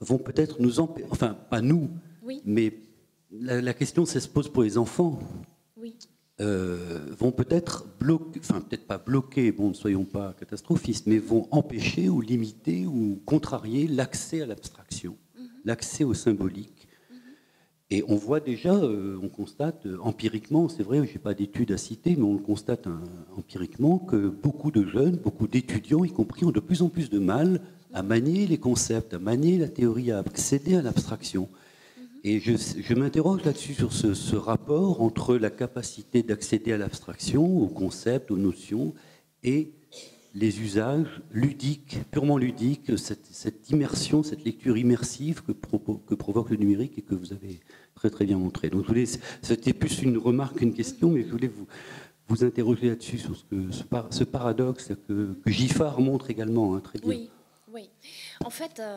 vont peut-être nous empêcher, enfin pas nous, Oui. mais la, la question, ça se pose pour les enfants, Oui. euh, vont peut-être bloquer, enfin peut-être pas bloquer, bon, ne soyons pas catastrophistes, mais vont empêcher ou limiter ou contrarier l'accès à l'abstraction, mm-hmm. l'accès au symbolique. Mm-hmm. Et on voit déjà, euh, on constate euh, empiriquement, c'est vrai, je n'ai pas d'études à citer, mais on le constate hein, empiriquement que beaucoup de jeunes, beaucoup d'étudiants, y compris, ont de plus en plus de mal à manier les concepts, à manier la théorie, à accéder à l'abstraction. Et je, je m'interroge là-dessus sur ce, ce rapport entre la capacité d'accéder à l'abstraction, aux concepts, aux notions, et les usages ludiques, purement ludiques, cette, cette immersion, cette lecture immersive que, propo, que provoque le numérique et que vous avez très très bien montré. Donc, c'était plus une remarque qu'une question, mais je voulais vous, vous interroger là-dessus, sur ce, que, ce, par, ce paradoxe que, que Giffard montre également, hein, très bien. Oui, oui. En fait, euh,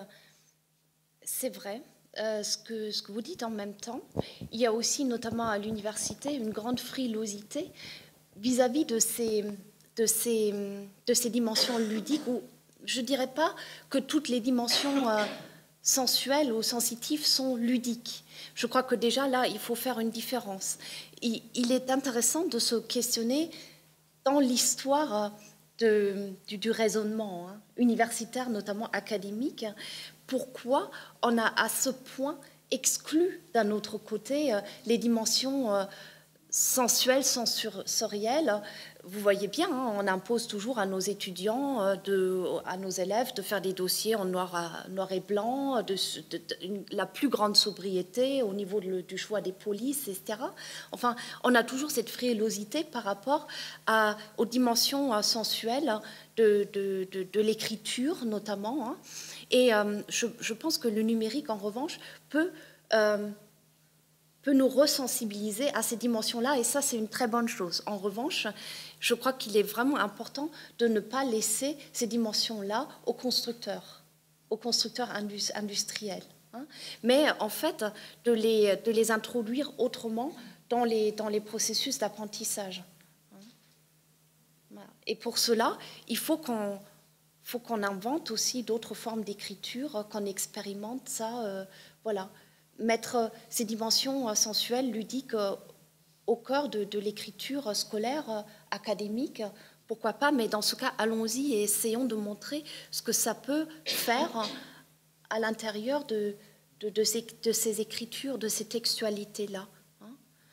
c'est vrai. Euh, ce, que, ce que vous dites en même temps, il y a aussi notamment à l'université une grande frilosité vis-à-vis de ces, de, ces, de ces dimensions ludiques, où je ne dirais pas que toutes les dimensions euh, sensuelles ou sensitives sont ludiques. Je crois que déjà là, il faut faire une différence. Il, il est intéressant de se questionner dans l'histoire de, du, du raisonnement hein, universitaire, notamment académique. Pourquoi on a à ce point exclu d'un autre côté euh, les dimensions euh, sensuelles, sensorielles. Vous voyez bien, hein, on impose toujours à nos étudiants, euh, de, à nos élèves de faire des dossiers en noir, à, noir et blanc, de, de, de, de, la plus grande sobriété au niveau de, du choix des polices, et cetera. Enfin, on a toujours cette frilosité par rapport à, aux dimensions euh, sensuelles de, de, de, de l'écriture, notamment. Hein. Et euh, je, je pense que le numérique, en revanche, peut, euh, peut nous resensibiliser à ces dimensions-là, et ça, c'est une très bonne chose. En revanche, je crois qu'il est vraiment important de ne pas laisser ces dimensions-là aux constructeurs, aux constructeurs industriels, hein, mais en fait, de les, de les introduire autrement dans les, dans les processus d'apprentissage. Hein. Voilà. Et pour cela, il faut qu'on... Il faut qu'on invente aussi d'autres formes d'écriture, qu'on expérimente ça, euh, voilà, mettre ces dimensions sensuelles, ludiques euh, au cœur de, de l'écriture scolaire, euh, académique, pourquoi pas, mais dans ce cas, allons-y et essayons de montrer ce que ça peut faire à l'intérieur de, de, de, ces, de ces écritures, de ces textualités-là, hein,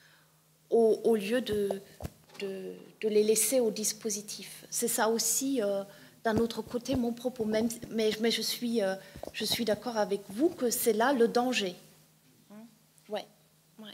au, au lieu de, de, de les laisser au dispositif. C'est ça aussi... Euh, d'un autre côté, mon propos, même, mais, mais je suis, euh, je suis d'accord avec vous que c'est là le danger. Hein? Ouais. Ouais.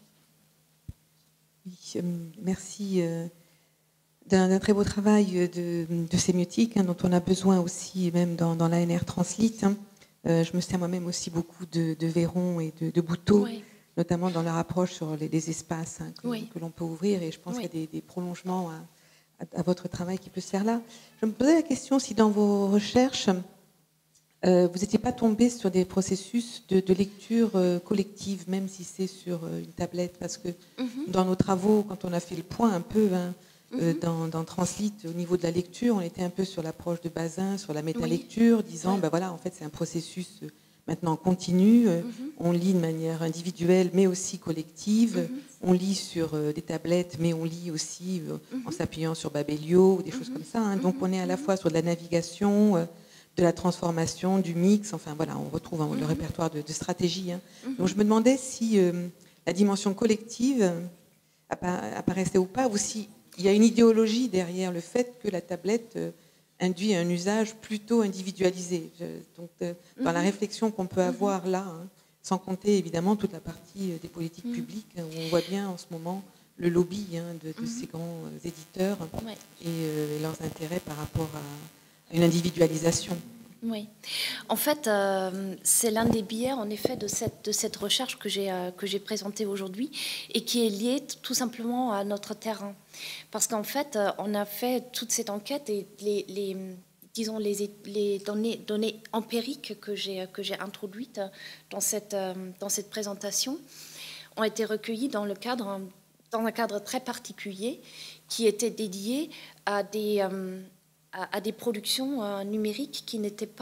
Oui, euh, merci euh, d'un très beau travail de, de sémiotique hein, dont on a besoin aussi, même dans, dans l'A N R Translate. Hein. Euh, je me sers moi-même aussi beaucoup de, de Véron et de, de Bouteau, ouais. notamment dans leur approche sur les, les espaces hein, que, ouais. que l'on peut ouvrir, et je pense ouais. qu'il y a des, des prolongements à, à votre travail qui peut se faire là. Je me posais la question si dans vos recherches, euh, vous n'étiez pas tombé sur des processus de, de lecture euh, collective, même si c'est sur euh, une tablette, parce que mm-hmm. dans nos travaux, quand on a fait le point un peu hein, mm-hmm. euh, dans, dans Translate, au niveau de la lecture, on était un peu sur l'approche de Bazin, sur la métalecture, oui. disant, ouais. ben voilà, en fait, c'est un processus euh, maintenant continu, euh, mm-hmm. on lit de manière individuelle, mais aussi collective, mm-hmm. on lit sur euh, des tablettes, mais on lit aussi euh, mm-hmm. en s'appuyant sur Babelio, ou des mm-hmm. choses comme ça. Hein. Donc on est à la fois sur de la navigation, euh, de la transformation, du mix, enfin voilà, on retrouve hein, mm-hmm. le répertoire de, de stratégie. Hein. Mm-hmm. Donc je me demandais si euh, la dimension collective euh, apparaissait ou pas, ou s'il y a une idéologie derrière le fait que la tablette euh, induit un usage plutôt individualisé. Je, donc euh, mm-hmm. dans la réflexion qu'on peut avoir là, hein, sans compter évidemment toute la partie des politiques mmh. publiques, où on voit bien en ce moment le lobby hein, de, de mmh. ces grands éditeurs ouais. et, euh, et leurs intérêts par rapport à une individualisation. Oui. En fait, euh, c'est l'un des biais, en effet, de cette, de cette recherche que j'ai, euh, que j'ai présentée aujourd'hui et qui est liée tout simplement à notre terrain. Parce qu'en fait, euh, on a fait toute cette enquête et les... les disons, les, les données, données empiriques que j'ai, que j'ai introduites dans cette, dans cette présentation ont été recueillies dans, le cadre, dans un cadre très particulier qui était dédié à des, à, à des productions numériques qui n'étaient pas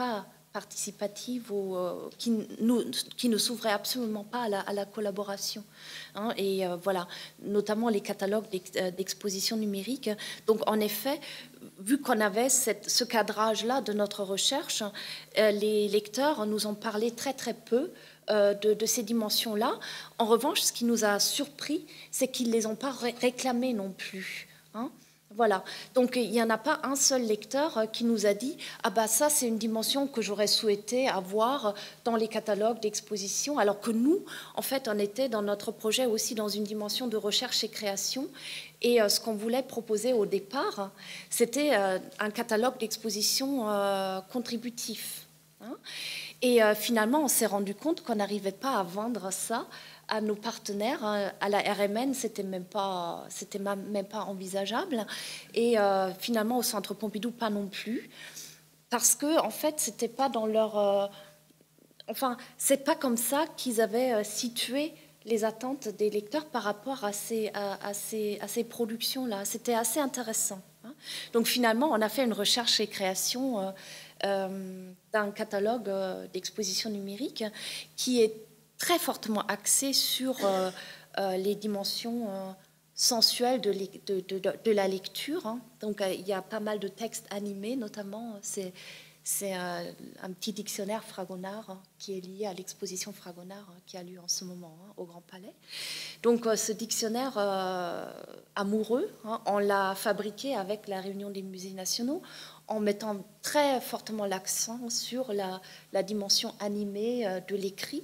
participative ou euh, qui, nous, qui ne s'ouvrait absolument pas à la, à la collaboration. Hein, et euh, voilà, notamment les catalogues d'exposition numérique. Donc, en effet, vu qu'on avait cette, ce cadrage-là de notre recherche, euh, les lecteurs nous ont parlé très, très peu euh, de, de ces dimensions-là. En revanche, ce qui nous a surpris, c'est qu'ils ne les ont pas ré réclamées non plus. Hein. Voilà, donc il n'y en a pas un seul lecteur qui nous a dit « Ah bah ça, c'est une dimension que j'aurais souhaité avoir dans les catalogues d'exposition », alors que nous, en fait, on était dans notre projet aussi dans une dimension de recherche et création. Et euh, ce qu'on voulait proposer au départ, c'était euh, un catalogue d'exposition euh, contributif. Hein. Et euh, finalement, on s'est rendu compte qu'on n'arrivait pas à vendre ça à nos partenaires. À la R M N, c'était même pas, c'était même pas envisageable. Et euh, finalement, au Centre Pompidou, pas non plus, parce que en fait, c'était pas dans leur, euh, enfin, c'est pas comme ça qu'ils avaient euh, situé les attentes des lecteurs par rapport à ces, à, à ces, à ces productions-là. C'était assez intéressant. Hein. Donc finalement, on a fait une recherche et création euh, euh, d'un catalogue euh, d'exposition numérique qui est très fortement axé sur euh, euh, les dimensions euh, sensuelles de, de, de, de la lecture. Hein. Donc, euh, il y a pas mal de textes animés, notamment. C'est un, un petit dictionnaire Fragonard hein, qui est lié à l'exposition Fragonard hein, qui a lieu en ce moment hein, au Grand Palais. Donc, euh, ce dictionnaire euh, amoureux, hein, on l'a fabriqué avec la Réunion des musées nationaux en mettant très fortement l'accent sur la, la dimension animée euh, de l'écrit,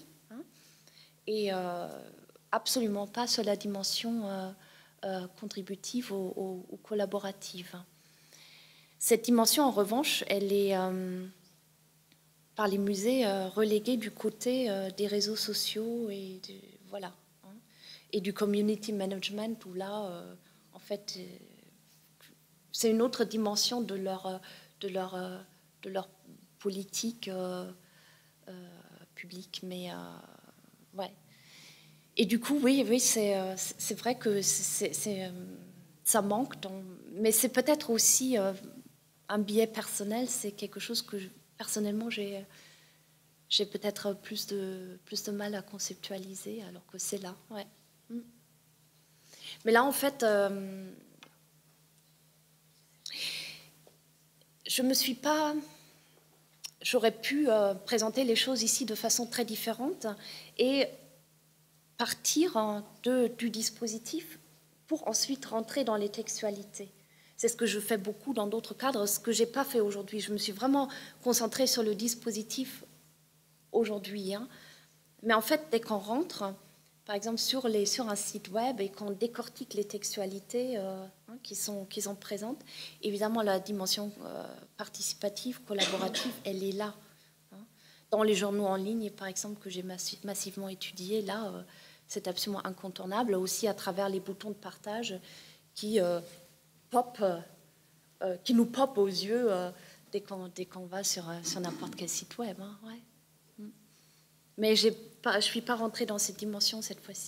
et euh, absolument pas sur la dimension euh, euh, contributive ou, ou, ou collaborative. Cette dimension, en revanche, elle est, euh, par les musées, euh, reléguée du côté euh, des réseaux sociaux et, de, voilà, hein, et du community management, où là, euh, en fait, c'est une autre dimension de leur, de leur, de leur politique euh, euh, publique, mais... Euh, Ouais. Et du coup, oui, oui, c'est euh, c'est vrai que c'est, c'est, euh, ça manque, dans, mais c'est peut-être aussi euh, un biais personnel. C'est quelque chose que je, personnellement j'ai j'ai peut-être plus de plus de mal à conceptualiser, alors que c'est là. Ouais. Mm. Mais là, en fait, euh, je me suis pas. J'aurais pu euh, présenter les choses ici de façon très différente et partir de, du dispositif pour ensuite rentrer dans les textualités. C'est ce que je fais beaucoup dans d'autres cadres, ce que je n'ai pas fait aujourd'hui. Je me suis vraiment concentrée sur le dispositif aujourd'hui. Hein. Mais en fait, dès qu'on rentre, par exemple sur, les, sur un site web et qu'on décortique les textualités euh, hein, qui, sont, qui sont présentes, évidemment la dimension euh, participative, collaborative, elle est là. Hein. Dans les journaux en ligne, par exemple, que j'ai massivement étudié, là, euh, c'est absolument incontournable, aussi à travers les boutons de partage qui, euh, pop, euh, qui nous popent aux yeux euh, dès qu'on dès qu'on va sur, sur n'importe quel site web. Hein, ouais. Mais j'ai pas, je ne suis pas rentrée dans cette dimension cette fois-ci.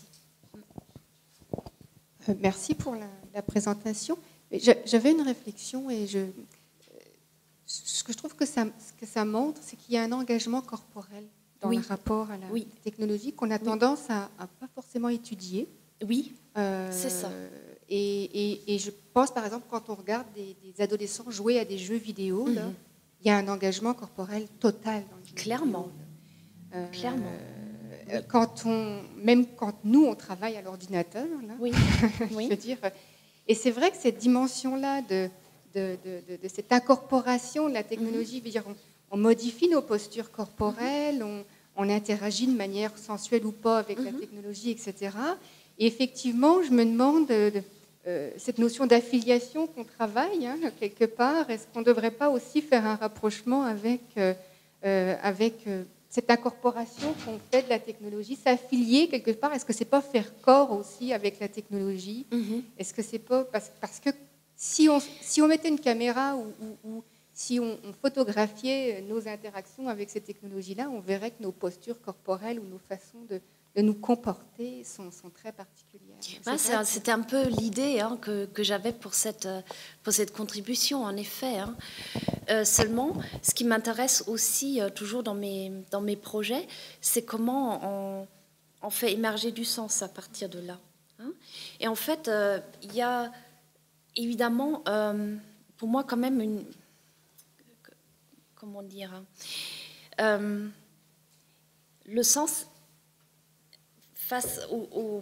Euh, merci pour la, la présentation. J'avais une réflexion et je, ce que je trouve que ça, que ça montre, c'est qu'il y a un engagement corporel dans oui. le rapport à la oui. technologie qu'on a tendance oui. à ne pas forcément étudier. Oui, euh, c'est ça. Et, et, et je pense, par exemple, quand on regarde des, des adolescents jouer à des jeux vidéo, mm-hmm. là, il y a un engagement corporel total dans le jeu Clairement. vidéo. Euh, Clairement. Euh, quand on, même quand nous, on travaille à l'ordinateur, là, oui. je veux dire, et c'est vrai que cette dimension-là de, de, de, de, de cette incorporation de la technologie, mm-hmm. veut dire, on, on modifie nos postures corporelles, mm-hmm. on, on interagit de manière sensuelle ou pas avec mm-hmm. la technologie, et cetera. Et effectivement, je me demande, de, de, euh, cette notion d'affiliation qu'on travaille, hein, quelque part, est-ce qu'on ne devrait pas aussi faire un rapprochement avec... Euh, euh, avec euh, cette incorporation qu'on fait de la technologie, s'affilier quelque part, est-ce que c'est pas faire corps aussi avec la technologie? mm-hmm. Est-ce que c'est pas parce, parce que si on si on mettait une caméra ou, ou, ou si on, on photographiait nos interactions avec ces technologies-là, on verrait que nos postures corporelles ou nos façons de, de nous comporter sont, sont très particulières. Ouais, c'était un peu l'idée hein, que, que j'avais pour cette, pour cette contribution, en effet. Hein. Euh, seulement, ce qui m'intéresse aussi euh, toujours dans mes, dans mes projets, c'est comment on, on fait émerger du sens à partir de là. Hein. Et en fait, euh, il y a évidemment, euh, pour moi, quand même une... Comment dire hein, euh, le sens face au... au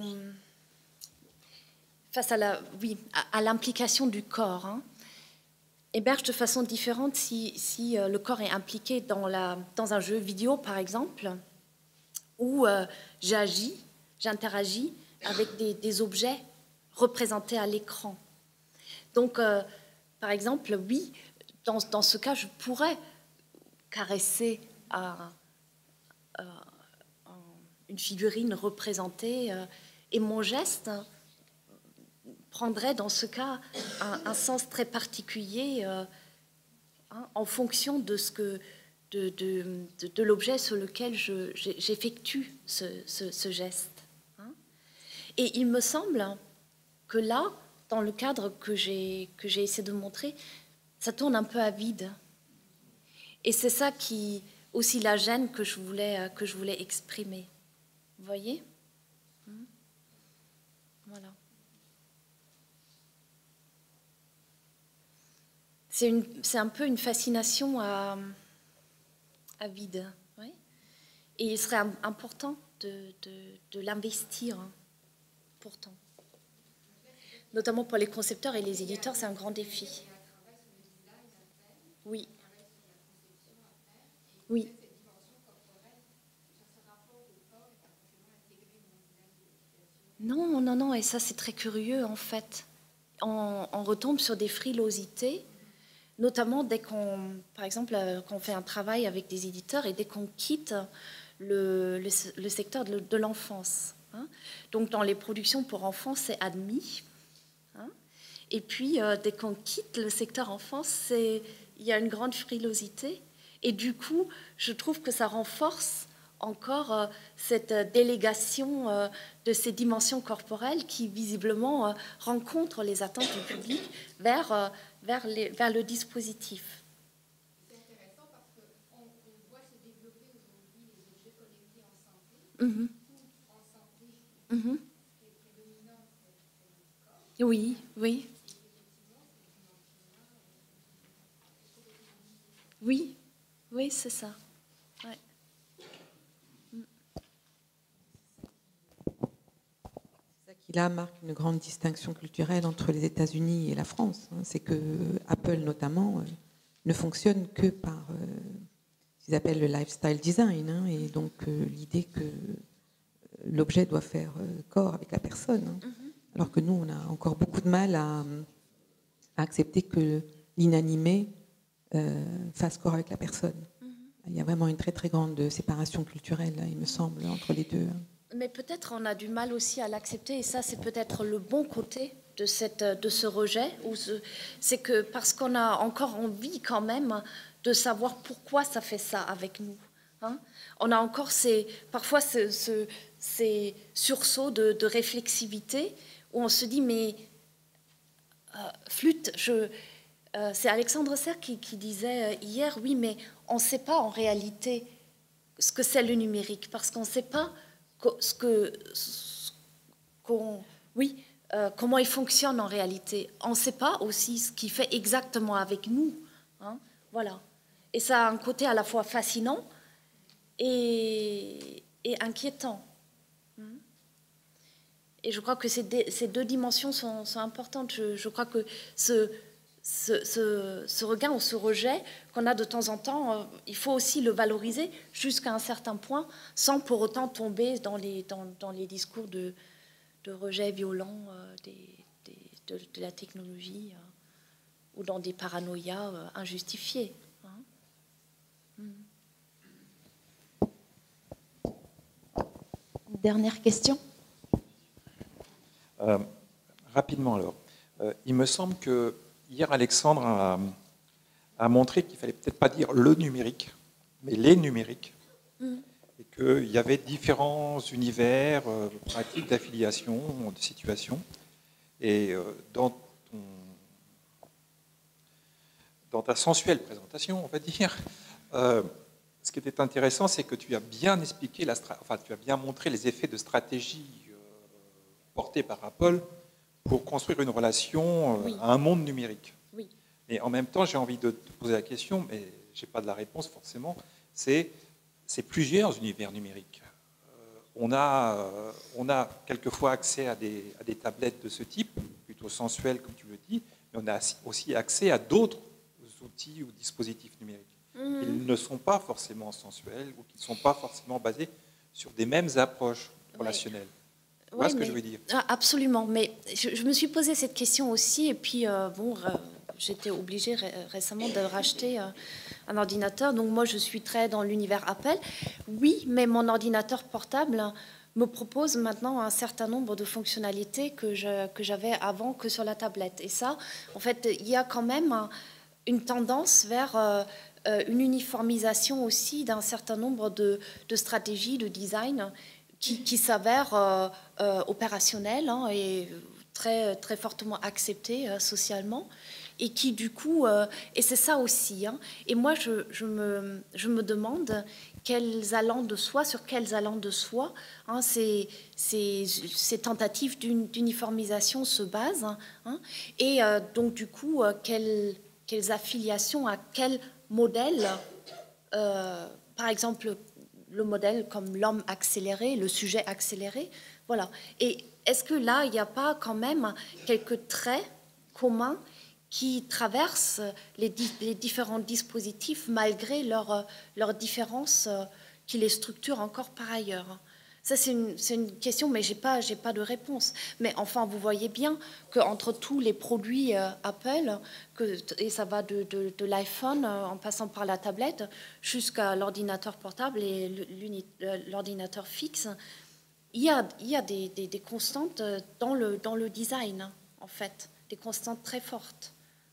face à la, oui, à, à l'implication du corps, hein, émerge de façon différente si, si euh, le corps est impliqué dans, la, dans un jeu vidéo, par exemple, où euh, j'agis, j'interagis avec des, des objets représentés à l'écran. Donc, euh, par exemple, oui, dans, dans ce cas, je pourrais caresser à, à, à une figurine représentée euh, et mon geste prendrait dans ce cas un, un sens très particulier euh, hein, en fonction de, ce que, de, de, de, de l'objet sur lequel je, j'effectue ce, ce, ce geste. Hein. Et il me semble que là, dans le cadre que j'ai, que j'ai essayé de montrer, ça tourne un peu à vide. Et c'est ça qui aussi la gêne que je voulais, que je voulais exprimer. Vous voyez ? Voilà. C'est, une, c'est un peu une fascination à, à vide. Oui. Et il serait important de, de, de l'investir, hein, pourtant. Notamment pour les concepteurs et les éditeurs, c'est un grand défi. Oui. Oui. Non, non, non, et ça c'est très curieux en fait. On, on retombe sur des frilosités, notamment dès qu'on, par exemple, quand on fait un travail avec des éditeurs et dès qu'on quitte le, le, le secteur de, de l'enfance. Hein. Donc dans les productions pour enfants, c'est admis. Hein. Et puis euh, dès qu'on quitte le secteur enfance, c'est, il y a une grande frilosité. Et du coup, je trouve que ça renforce encore euh, cette délégation euh, de ces dimensions corporelles qui visiblement euh, rencontrent les attentes du public vers, euh, vers, les, vers le dispositif. C'est intéressant parce qu'on on voit se développer aujourd'hui les objets connectés en santé, Mm-hmm. tout en santé, Mm-hmm. ce qui est prédominant, c'est le corps. Oui, oui. Oui, oui, c'est ça. Ouais. C'est ça qui là marque une grande distinction culturelle entre les États-Unis et la France. C'est que Apple notamment ne fonctionne que par euh, ce qu'ils appellent le lifestyle design, hein, et donc euh, l'idée que l'objet doit faire euh, corps avec la personne, hein, mm-hmm. alors que nous on a encore beaucoup de mal à, à accepter que l'inanimé euh, fasse corps avec la personne. Mm-hmm. Il y a vraiment une très très grande séparation culturelle, là, il me semble, entre les deux. Mais peut-être on a du mal aussi à l'accepter, et ça c'est peut-être le bon côté de, cette, de ce rejet, ou ce, c'est que parce qu'on a encore envie quand même de savoir pourquoi ça fait ça avec nous. Hein, on a encore ces, parfois ce, ce, ces sursauts de, de réflexivité où on se dit mais euh, flûte, je, euh, c'est Alexandre Serre qui, qui disait hier, oui mais on ne sait pas en réalité ce que c'est le numérique, parce qu'on ne sait pas ce que, ce qu'on, oui, euh, comment il fonctionne en réalité. On ne sait pas aussi ce qu'il fait exactement avec nous. Hein, voilà. Et ça a un côté à la fois fascinant et, et inquiétant. Et je crois que ces, deux, ces deux dimensions sont, sont importantes. Je, je crois que ce, ce, ce, ce regain ou ce rejet qu'on a de temps en temps, euh, il faut aussi le valoriser jusqu'à un certain point, sans pour autant tomber dans les, dans, dans les discours de, de rejet violent euh, des, des, de, de la technologie euh, ou dans des paranoïas euh, injustifiées. Dernière question. Euh, rapidement alors. Euh, il me semble que hier Alexandre a, a montré qu'il ne fallait peut-être pas dire le numérique, mais les numériques. Mm. et qu'il y avait différents univers, euh, pratiques d'affiliation, de situation. Et euh, dans, ton, dans ta sensuelle présentation, on va dire, euh, ce qui était intéressant, c'est que tu as bien expliqué, la enfin, tu as bien montré les effets de stratégie euh, portés par Apple pour construire une relation euh, Oui. à un monde numérique. Oui. Et en même temps, j'ai envie de te poser la question, mais je n'ai pas de la réponse forcément, c'est c'est plusieurs univers numériques. Euh, on, a, euh, on a quelquefois accès à des, à des tablettes de ce type, plutôt sensuelles comme tu le dis, mais on a aussi accès à d'autres outils ou dispositifs numériques. Mmh. Ils ne sont pas forcément sensuels ou qui ne sont pas forcément basés sur des mêmes approches relationnelles. Oui. Tu vois ouais, ce que mais, je veux dire? Absolument, mais je, je me suis posé cette question aussi, et puis euh, bon, euh, j'étais obligée ré récemment de racheter euh, un ordinateur, donc moi je suis très dans l'univers Apple. Oui, mais mon ordinateur portable me propose maintenant un certain nombre de fonctionnalités que je, que j'avais avant que sur la tablette. Et ça, en fait, il y a quand même un, une tendance vers euh, une uniformisation aussi d'un certain nombre de, de stratégies, de design qui, qui s'avèrent euh, euh, opérationnelles hein, et très, très fortement acceptées euh, socialement. Et qui du coup, euh, et c'est ça aussi, hein, et moi je, je, me, je me demande quels allants de soi, sur quels allants de soi hein, ces, ces, ces tentatives d'uniformisation se basent, hein, et euh, donc du coup, euh, quelles, quelles affiliations à quel modèle, euh, par exemple le modèle comme l'homme accéléré, le sujet accéléré, voilà. Et est-ce que là, il n'y a pas quand même quelques traits communs qui traversent les, di les différents dispositifs malgré leurs leur différences euh, qui les structurent encore par ailleurs? Ça, c'est une, une question, mais je n'ai pas, j'ai pas de réponse. Mais enfin, vous voyez bien qu'entre tous les produits euh, Apple, que, et ça va de, de, de l'iPhone euh, en passant par la tablette jusqu'à l'ordinateur portable et l'ordinateur fixe, il y a, il y a des, des, des constantes dans le, dans le design, en fait, des constantes très fortes.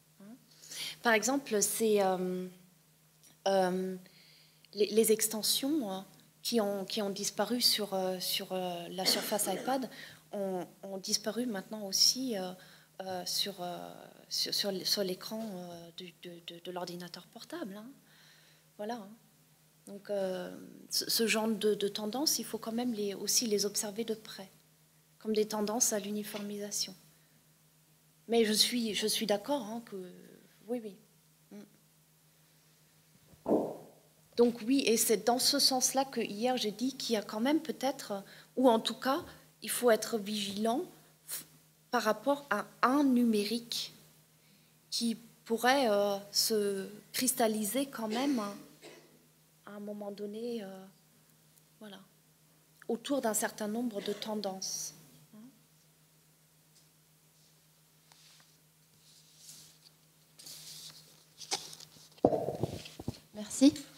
Par exemple, c'est euh, euh, les, les extensions euh, qui, ont, qui ont disparu sur, euh, sur euh, la Surface iPad ont, ont disparu maintenant aussi euh, euh, sur, euh, sur, sur, sur l'écran euh, de, de, de l'ordinateur portable. Hein. Voilà. Hein. Donc, euh, ce, ce genre de, de tendances, il faut quand même les, aussi les observer de près, comme des tendances à l'uniformisation. Mais je suis, je suis d'accord hein, que... Oui, oui. Donc oui, et c'est dans ce sens-là que hier j'ai dit qu'il y a quand même peut-être, ou en tout cas, il faut être vigilant par rapport à un numérique qui pourrait euh, se cristalliser quand même à un moment donné, euh, voilà, autour d'un certain nombre de tendances. Merci.